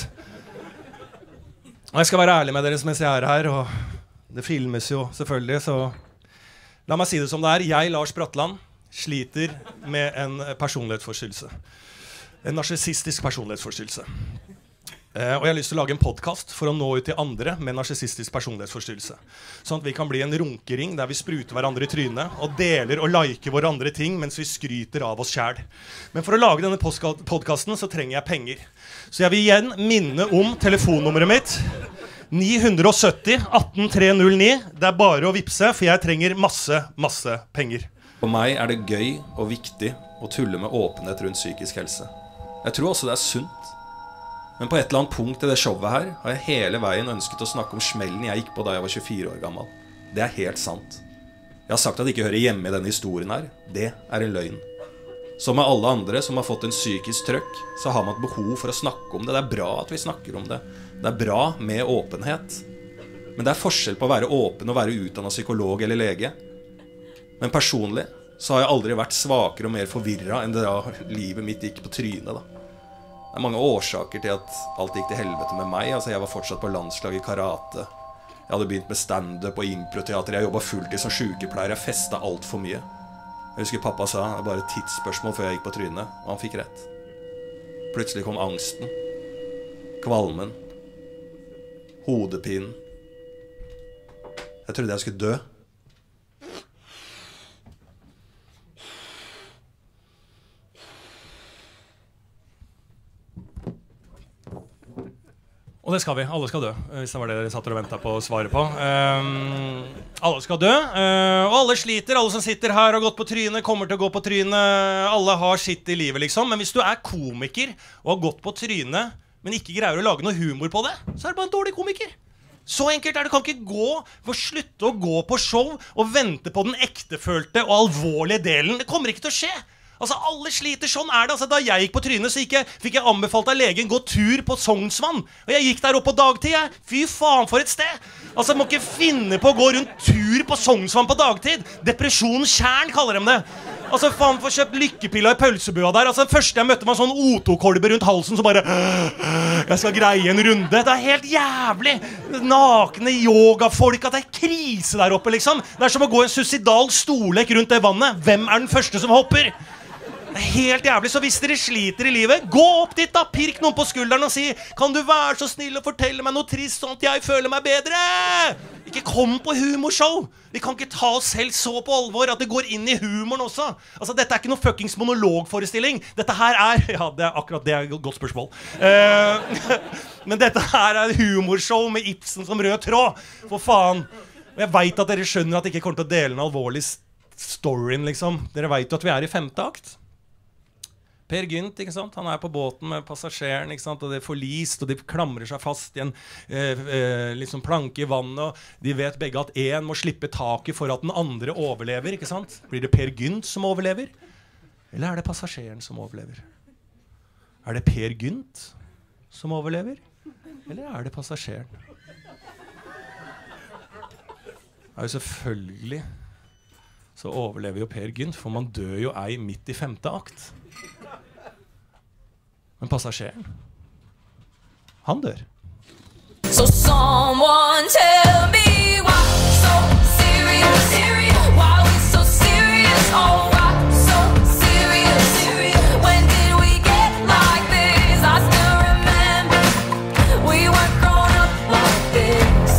Og jeg skal være ærlig med dere mens jeg er her, og det filmes jo selvfølgelig, så la meg si det som det er. Jeg, Lars Bratland, sliter med en personlighetsforstyrrelse. En narsissistisk personlighetsforstyrrelse. Eh, og jeg har lyst til å lage en podcast for å nå ut til andre med narsissistisk personlighetsforstyrrelse. Sånn at vi kan bli en runkering der vi spruter hverandre i trynet og deler og liker våre andre ting mens vi skryter av oss selv. Men for å lage denne podcasten så trenger jeg penger. Så jeg vil igjen minne om telefonnummeret mitt. ni sytti atten tre null ni. Det er bare å vipse, for jeg trenger masse, masse penger. For meg er det gøy og viktig å tulle med åpenhet rundt psykisk helse. Jeg tror også det er sunt. Men på et eller annet punkt i det showet her har jeg hele veien ønsket å snakke om smellen jeg gikk på da jeg var tjuefire år gammel. Det er helt sant. Jeg har sagt at det ikke hører hjemme i denne historien her. Det er en løgn. Som med alle andre som har fått en psykisk trøkk, så har man et behov for å snakke om det. Det er bra at vi snakker om det. Det er bra med åpenhet. Men det er forskjell på å være åpen og være utdannet psykolog eller lege. Men personlig så har jeg aldri vært svakere og mer forvirret enn det da livet mitt gikk på trynet da. Det er mange årsaker til at alt gikk til helvete med meg. Altså, jeg var fortsatt på landslag i karate. Jeg hadde begynt med stand-up og improteater. Jeg jobbet fulltid som sykepleier. Jeg festet alt for mye. Jeg husker pappa sa det var bare et tidsspørsmål før jeg gikk på trynet, og han fikk rett. Plutselig kom angsten, kvalmen, hodepinen. Jeg trodde jeg skulle dø. Og det skal vi. Alle skal dø, hvis det var det dere satt og ventet på å svare på. Um, alle skal dø, uh, og alle sliter. Alle som sitter her og har gått på trynet, kommer til å gå på trynet. Alle har sitt i livet, liksom. Men hvis du er komiker og har gått på trynet, men ikke greier å lage noe humor på det, så er det bare en dårlig komiker. Så enkelt er det. Du kan ikke gå for å slutte å gå på show og vente på den ektefølte og alvorlige delen. Det kommer ikke til å skje. Altså, alle sliter, sånn er det. Altså, da jeg gikk på trynet, så gikk jeg, fikk jeg anbefalt av legen gå tur på Sognsvann. Og jeg gikk der opp på dagtid, jeg. Fy faen for et sted. Altså, jeg må ikke finne på å gå rundt tur på Sognsvann på dagtid. Depresjonens kjern kaller de det. Altså, faen for kjøpt lykkepilla i pølsebua der. Altså, det første jeg møtte var en sånn O to-kolbe rundt halsen, så bare jeg skal greie en runde. Det er helt jævlig. Nakne yogafolk, at det er krise der oppe, liksom. Det er som å gå en suicidal stolek rundt det vannet. Hvem er den første som hopper? Det er helt jævlig, så hvis dere sliter i livet, gå opp dit da, pirk noen på skulderen og si, kan du være så snill og fortelle meg noe trist sånn at jeg føler meg bedre? Ikke kom på humorshow. Vi kan ikke ta oss selv så på alvor at det går inn i humoren også. Altså, dette er ikke noe fuckings monologforestilling. Dette her er, ja, det er akkurat det er et godt spørsmål. Uh, men dette her er et humorshow med Ibsen som rød tråd. For faen. Og jeg vet at dere skjønner at jeg ikke kommer til å dele en alvorlig storyen, liksom. Dere vet jo at vi er i femte akt. Per Gynt, ikke sant? Han er på båten med passasjeren, ikke sant? Og det er forlist, og de klamrer seg fast i en eh, eh, liksom planke i vannet, og de vet begge at en må slippe taket for at den andre overlever, ikke sant? Blir det Per Gynt som overlever? Eller er det passasjeren som overlever? Er det Per Gynt som overlever? Eller er det passasjeren? Ja, jo selvfølgelig så overlever jo Per Gynt, for man dør jo ei midt i femte akt. Men passasjeren, han dør. So someone tell me why so serious, serious, why we so serious, oh why so serious, serious, when did we get like this, I still remember, we weren't grown up like this,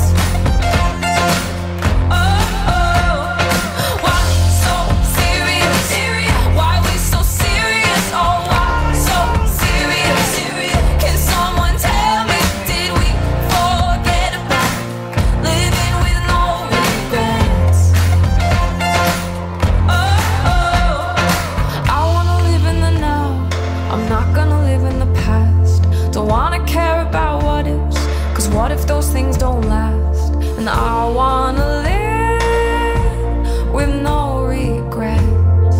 oh, oh, why so serious, serious, why we so serious, oh why so serious, serious, can someone tell me, did we forget about living with no regrets? Oh, oh, I wanna live in the now, I'm not gonna live in the past. Don't wanna care about what ifs, cause what if those things don't last? And I wanna live with no regrets.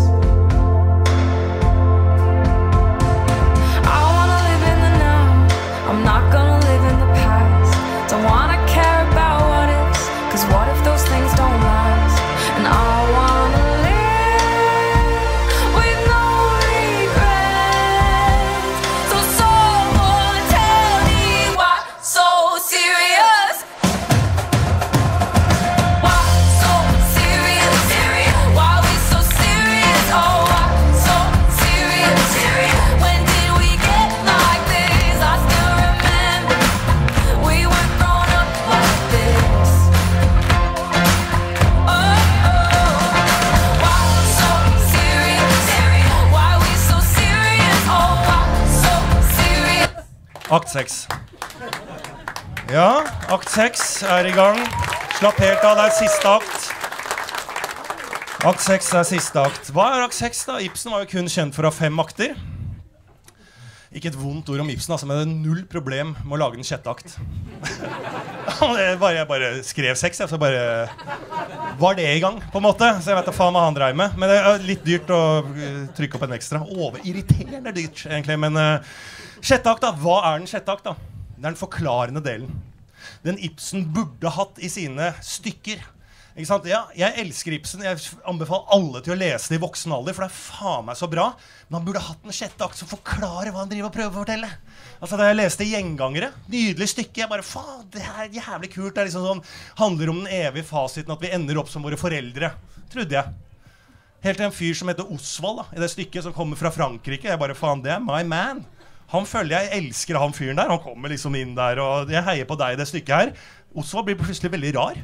I wanna live in the now. I'm not gonna live in the past. Don't wanna care about what ifs, cause what if those things don't last? And I wanna live with no regrets. So someone tell me why so serious? Why so serious? Serious? Why we so serious? Oh, why so serious? Serious? When did we get like this? I still remember we weren't grown up like this. Oh, oh. Why so serious? Serious? Why we so serious? Oh, why so serious? Akt seks. Ja, akt seks er i gang. Slapp helt av, det er siste akt. Akt seks er siste akt. Hva er akt seks da? Ibsen var jo kun kjent for å ha fem akter. Ikke et vondt ord om Ibsen, altså, men det er null problem med å lage en sjette akt. Det er bare, jeg bare skrev seks, så bare var det i gang, på en måte. Så jeg vet da faen hva han dreier med. Men det er litt dyrt å uh, trykke opp en ekstra. Overirriterende dyrt, egentlig. Men uh, sjette akt da, hva er den sjette akt da? Det er den forklarende delen. Den Ibsen burde hatt i sine stykker. Ikke sant? Ja, jeg elsker Ibsen. Jeg anbefaler alle til å lese det i voksen alder, for det er faen meg så bra. Men han burde hatt en sjette akt som forklarer hva han driver og prøver å fortelle. Altså, da jeg leste Gjengangere, nydelig stykke, jeg bare, faen, det her er jævlig kult. Det er liksom sånn, handler om den evige fasiten at vi ender opp som våre foreldre, trodde jeg. Helt til en fyr som heter Osvald da, i det stykket som kommer fra Frankrike. Jeg bare, faen, det er my man. Han føler jeg elsker han fyren der. Han kommer liksom inn der, og jeg heier på deg i det stykket her. Osvald blir plutselig veldig rar.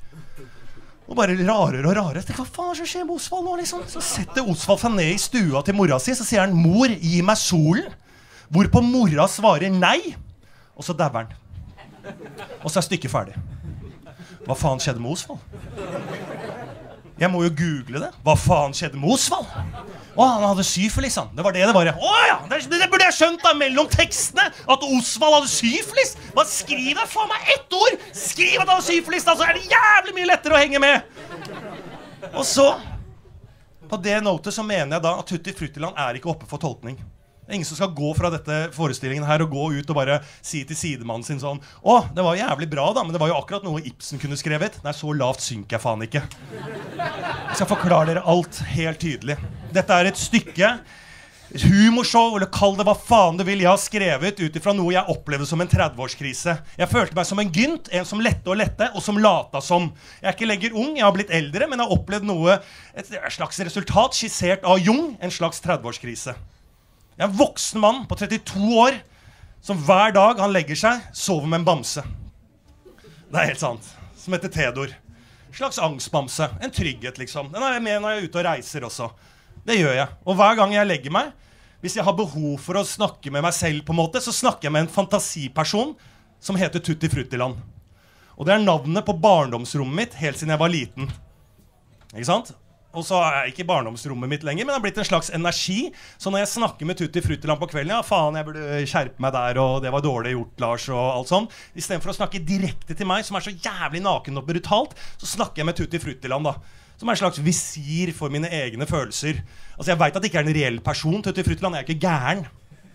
Og bare rarere og rarere. Hva faen er det som skjer med Osvald nå, liksom? Så setter Osvald seg ned i stua til mora si, så sier han, mor, gi meg solen. Hvorpå mora svarer nei, og så dauer han. Og så er stykket ferdig. Hva faen skjedde med Osvald? Jeg må jo google det. Hva faen skjedde med Osvald? Å, han hadde syfilis, han. Det var det det var. Å ja, det, det burde jeg skjønt da, mellom tekstene, at Osvald hadde syfilis. Hva skriver jeg? Faen meg ett ord! Skriv at han hadde syfilis, da, så er det jævlig mye lettere å henge med. Og så, på det notet så mener jeg da at Tutti Fruttiland er ikke oppe for tolkning. Det er ingen som skal gå fra dette forestillingen her og gå ut og bare si til sidemannen sin sånn, å, det var jævlig bra da, men det var jo akkurat noe Ibsen kunne skrevet. Nei, så lavt synker jeg faen ikke. Jeg skal forklare dere alt helt tydelig. Dette er et stykke, et humorshow, eller kall det hva faen du vil, jeg har skrevet ut ifra noe jeg opplevde som en tretti-årskrise. Jeg følte meg som en gynt, en som lette og lette, og som lata som. Jeg er ikke lenger ung, jeg har blitt eldre, men jeg har opplevd noe, et slags resultat skissert av Jung, en slags tretti-årskrise. Jeg er en voksen mann på trettito år, som hver dag han legger seg, sover med en bamse. Det er helt sant. Som heter Theodor. En slags angstbamse. En trygghet, liksom. Den er jeg med når jeg er ute og reiser også. Det gjør jeg. Og hver gang jeg legger meg, hvis jeg har behov for å snakke med meg selv på en måte, så snakker jeg med en fantasiperson som heter Tutti Fruttiland. Og det er navnet på barndomsrommet mitt helt siden jeg var liten. Ikke sant? Og så er ikke barndomsrommet mitt lenger, men det har blitt en slags energi. Så når jeg snakker med Tutti Fruttiland på kvelden, ja faen, jeg burde skjerpe meg der, og det var dårlig gjort, Lars, og alt sånn. I stedet for å snakke direkte til meg, som er så jævlig naken og brutalt, så snakker jeg med Tutti Fruttiland da. Som er en slags visir for mine egne følelser. Altså jeg vet at det ikke er en reell person, Tutti Fruttiland, jeg er ikke gæren.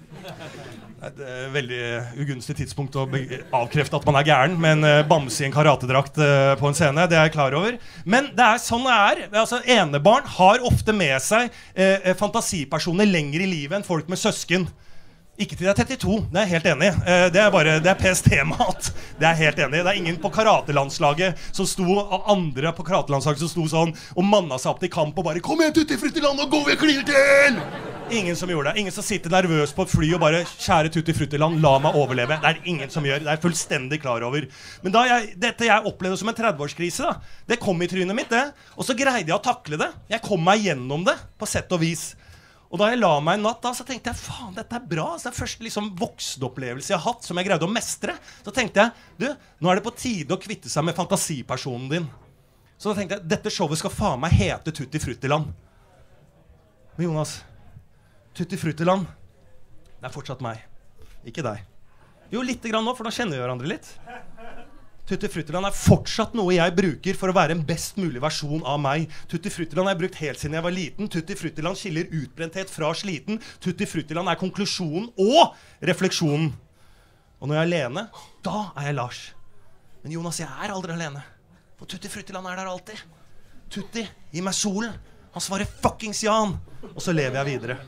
Det er et veldig ugunstig tidspunkt å avkrefte at man er gæren, men uh, bamse i en karatedrakt uh, på en scene, det er jeg klar over. Men det er sånn det er. Altså, enebarn har ofte med seg uh, fantasipersoner lenger i livet enn folk med søsken. Ikke til det er trettito, det er jeg helt enig. Uh, det er bare, det er P S T-mat. Det er jeg helt enig. Det er ingen på karatelandslaget som sto, andre på karatelandslaget som sto sånn og manna seg opp til kamp og bare «Kom igjen, Tutti Fruttiland, og gå vi klir til!» Ingen som gjorde det. Ingen som sitter nervøs på et fly og bare «Kjære Tutti Fruttiland, la meg overleve». Det er ingen som gjør. Det er jeg fullstendig klar over. Men da jeg, dette jeg opplevde som en tretti-årskrise da, det kom i trynet mitt det. Og så greide jeg å takle det. Jeg kom meg gjennom det, på sett og vis. Og da jeg la meg en natt da, så tenkte jeg, faen, dette er bra. Så det er første liksom voksenopplevelse jeg har hatt, som jeg greide å mestre. Så tenkte jeg, du, nå er det på tide å kvitte seg med fantasipersonen din. Så da tenkte jeg, dette showet skal faen meg hete Tutti Fruttiland. Men Jonas, Tutti Fruttiland, det er fortsatt meg. Ikke deg. Jo, litt grann nå, for da kjenner vi hverandre litt. Tutti Fruttiland er fortsatt noe jeg bruker for å være en best mulig versjon av meg. Tutti Fruttiland har jeg brukt helt siden jeg var liten. Tutti Fruttiland skiller utbrenthet fra sliten. Tutti Fruttiland er konklusjonen og refleksjonen. Og når jeg er alene, da er jeg Lars. Men Jonas, jeg er aldri alene. For Tutti Fruttiland er der alltid. Tutti, gi meg solen. Han svarer fuckings Jan. Og så lever jeg videre.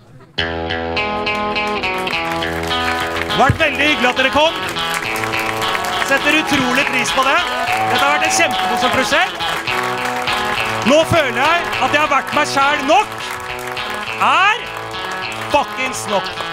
Det har vært veldig hyggelig at dere kom. Setter utrolig pris på det. Dette har vært et kjempemorsomt prosjekt. Nå føler jeg at jeg har vært meg selv nok. Er fuckings nok.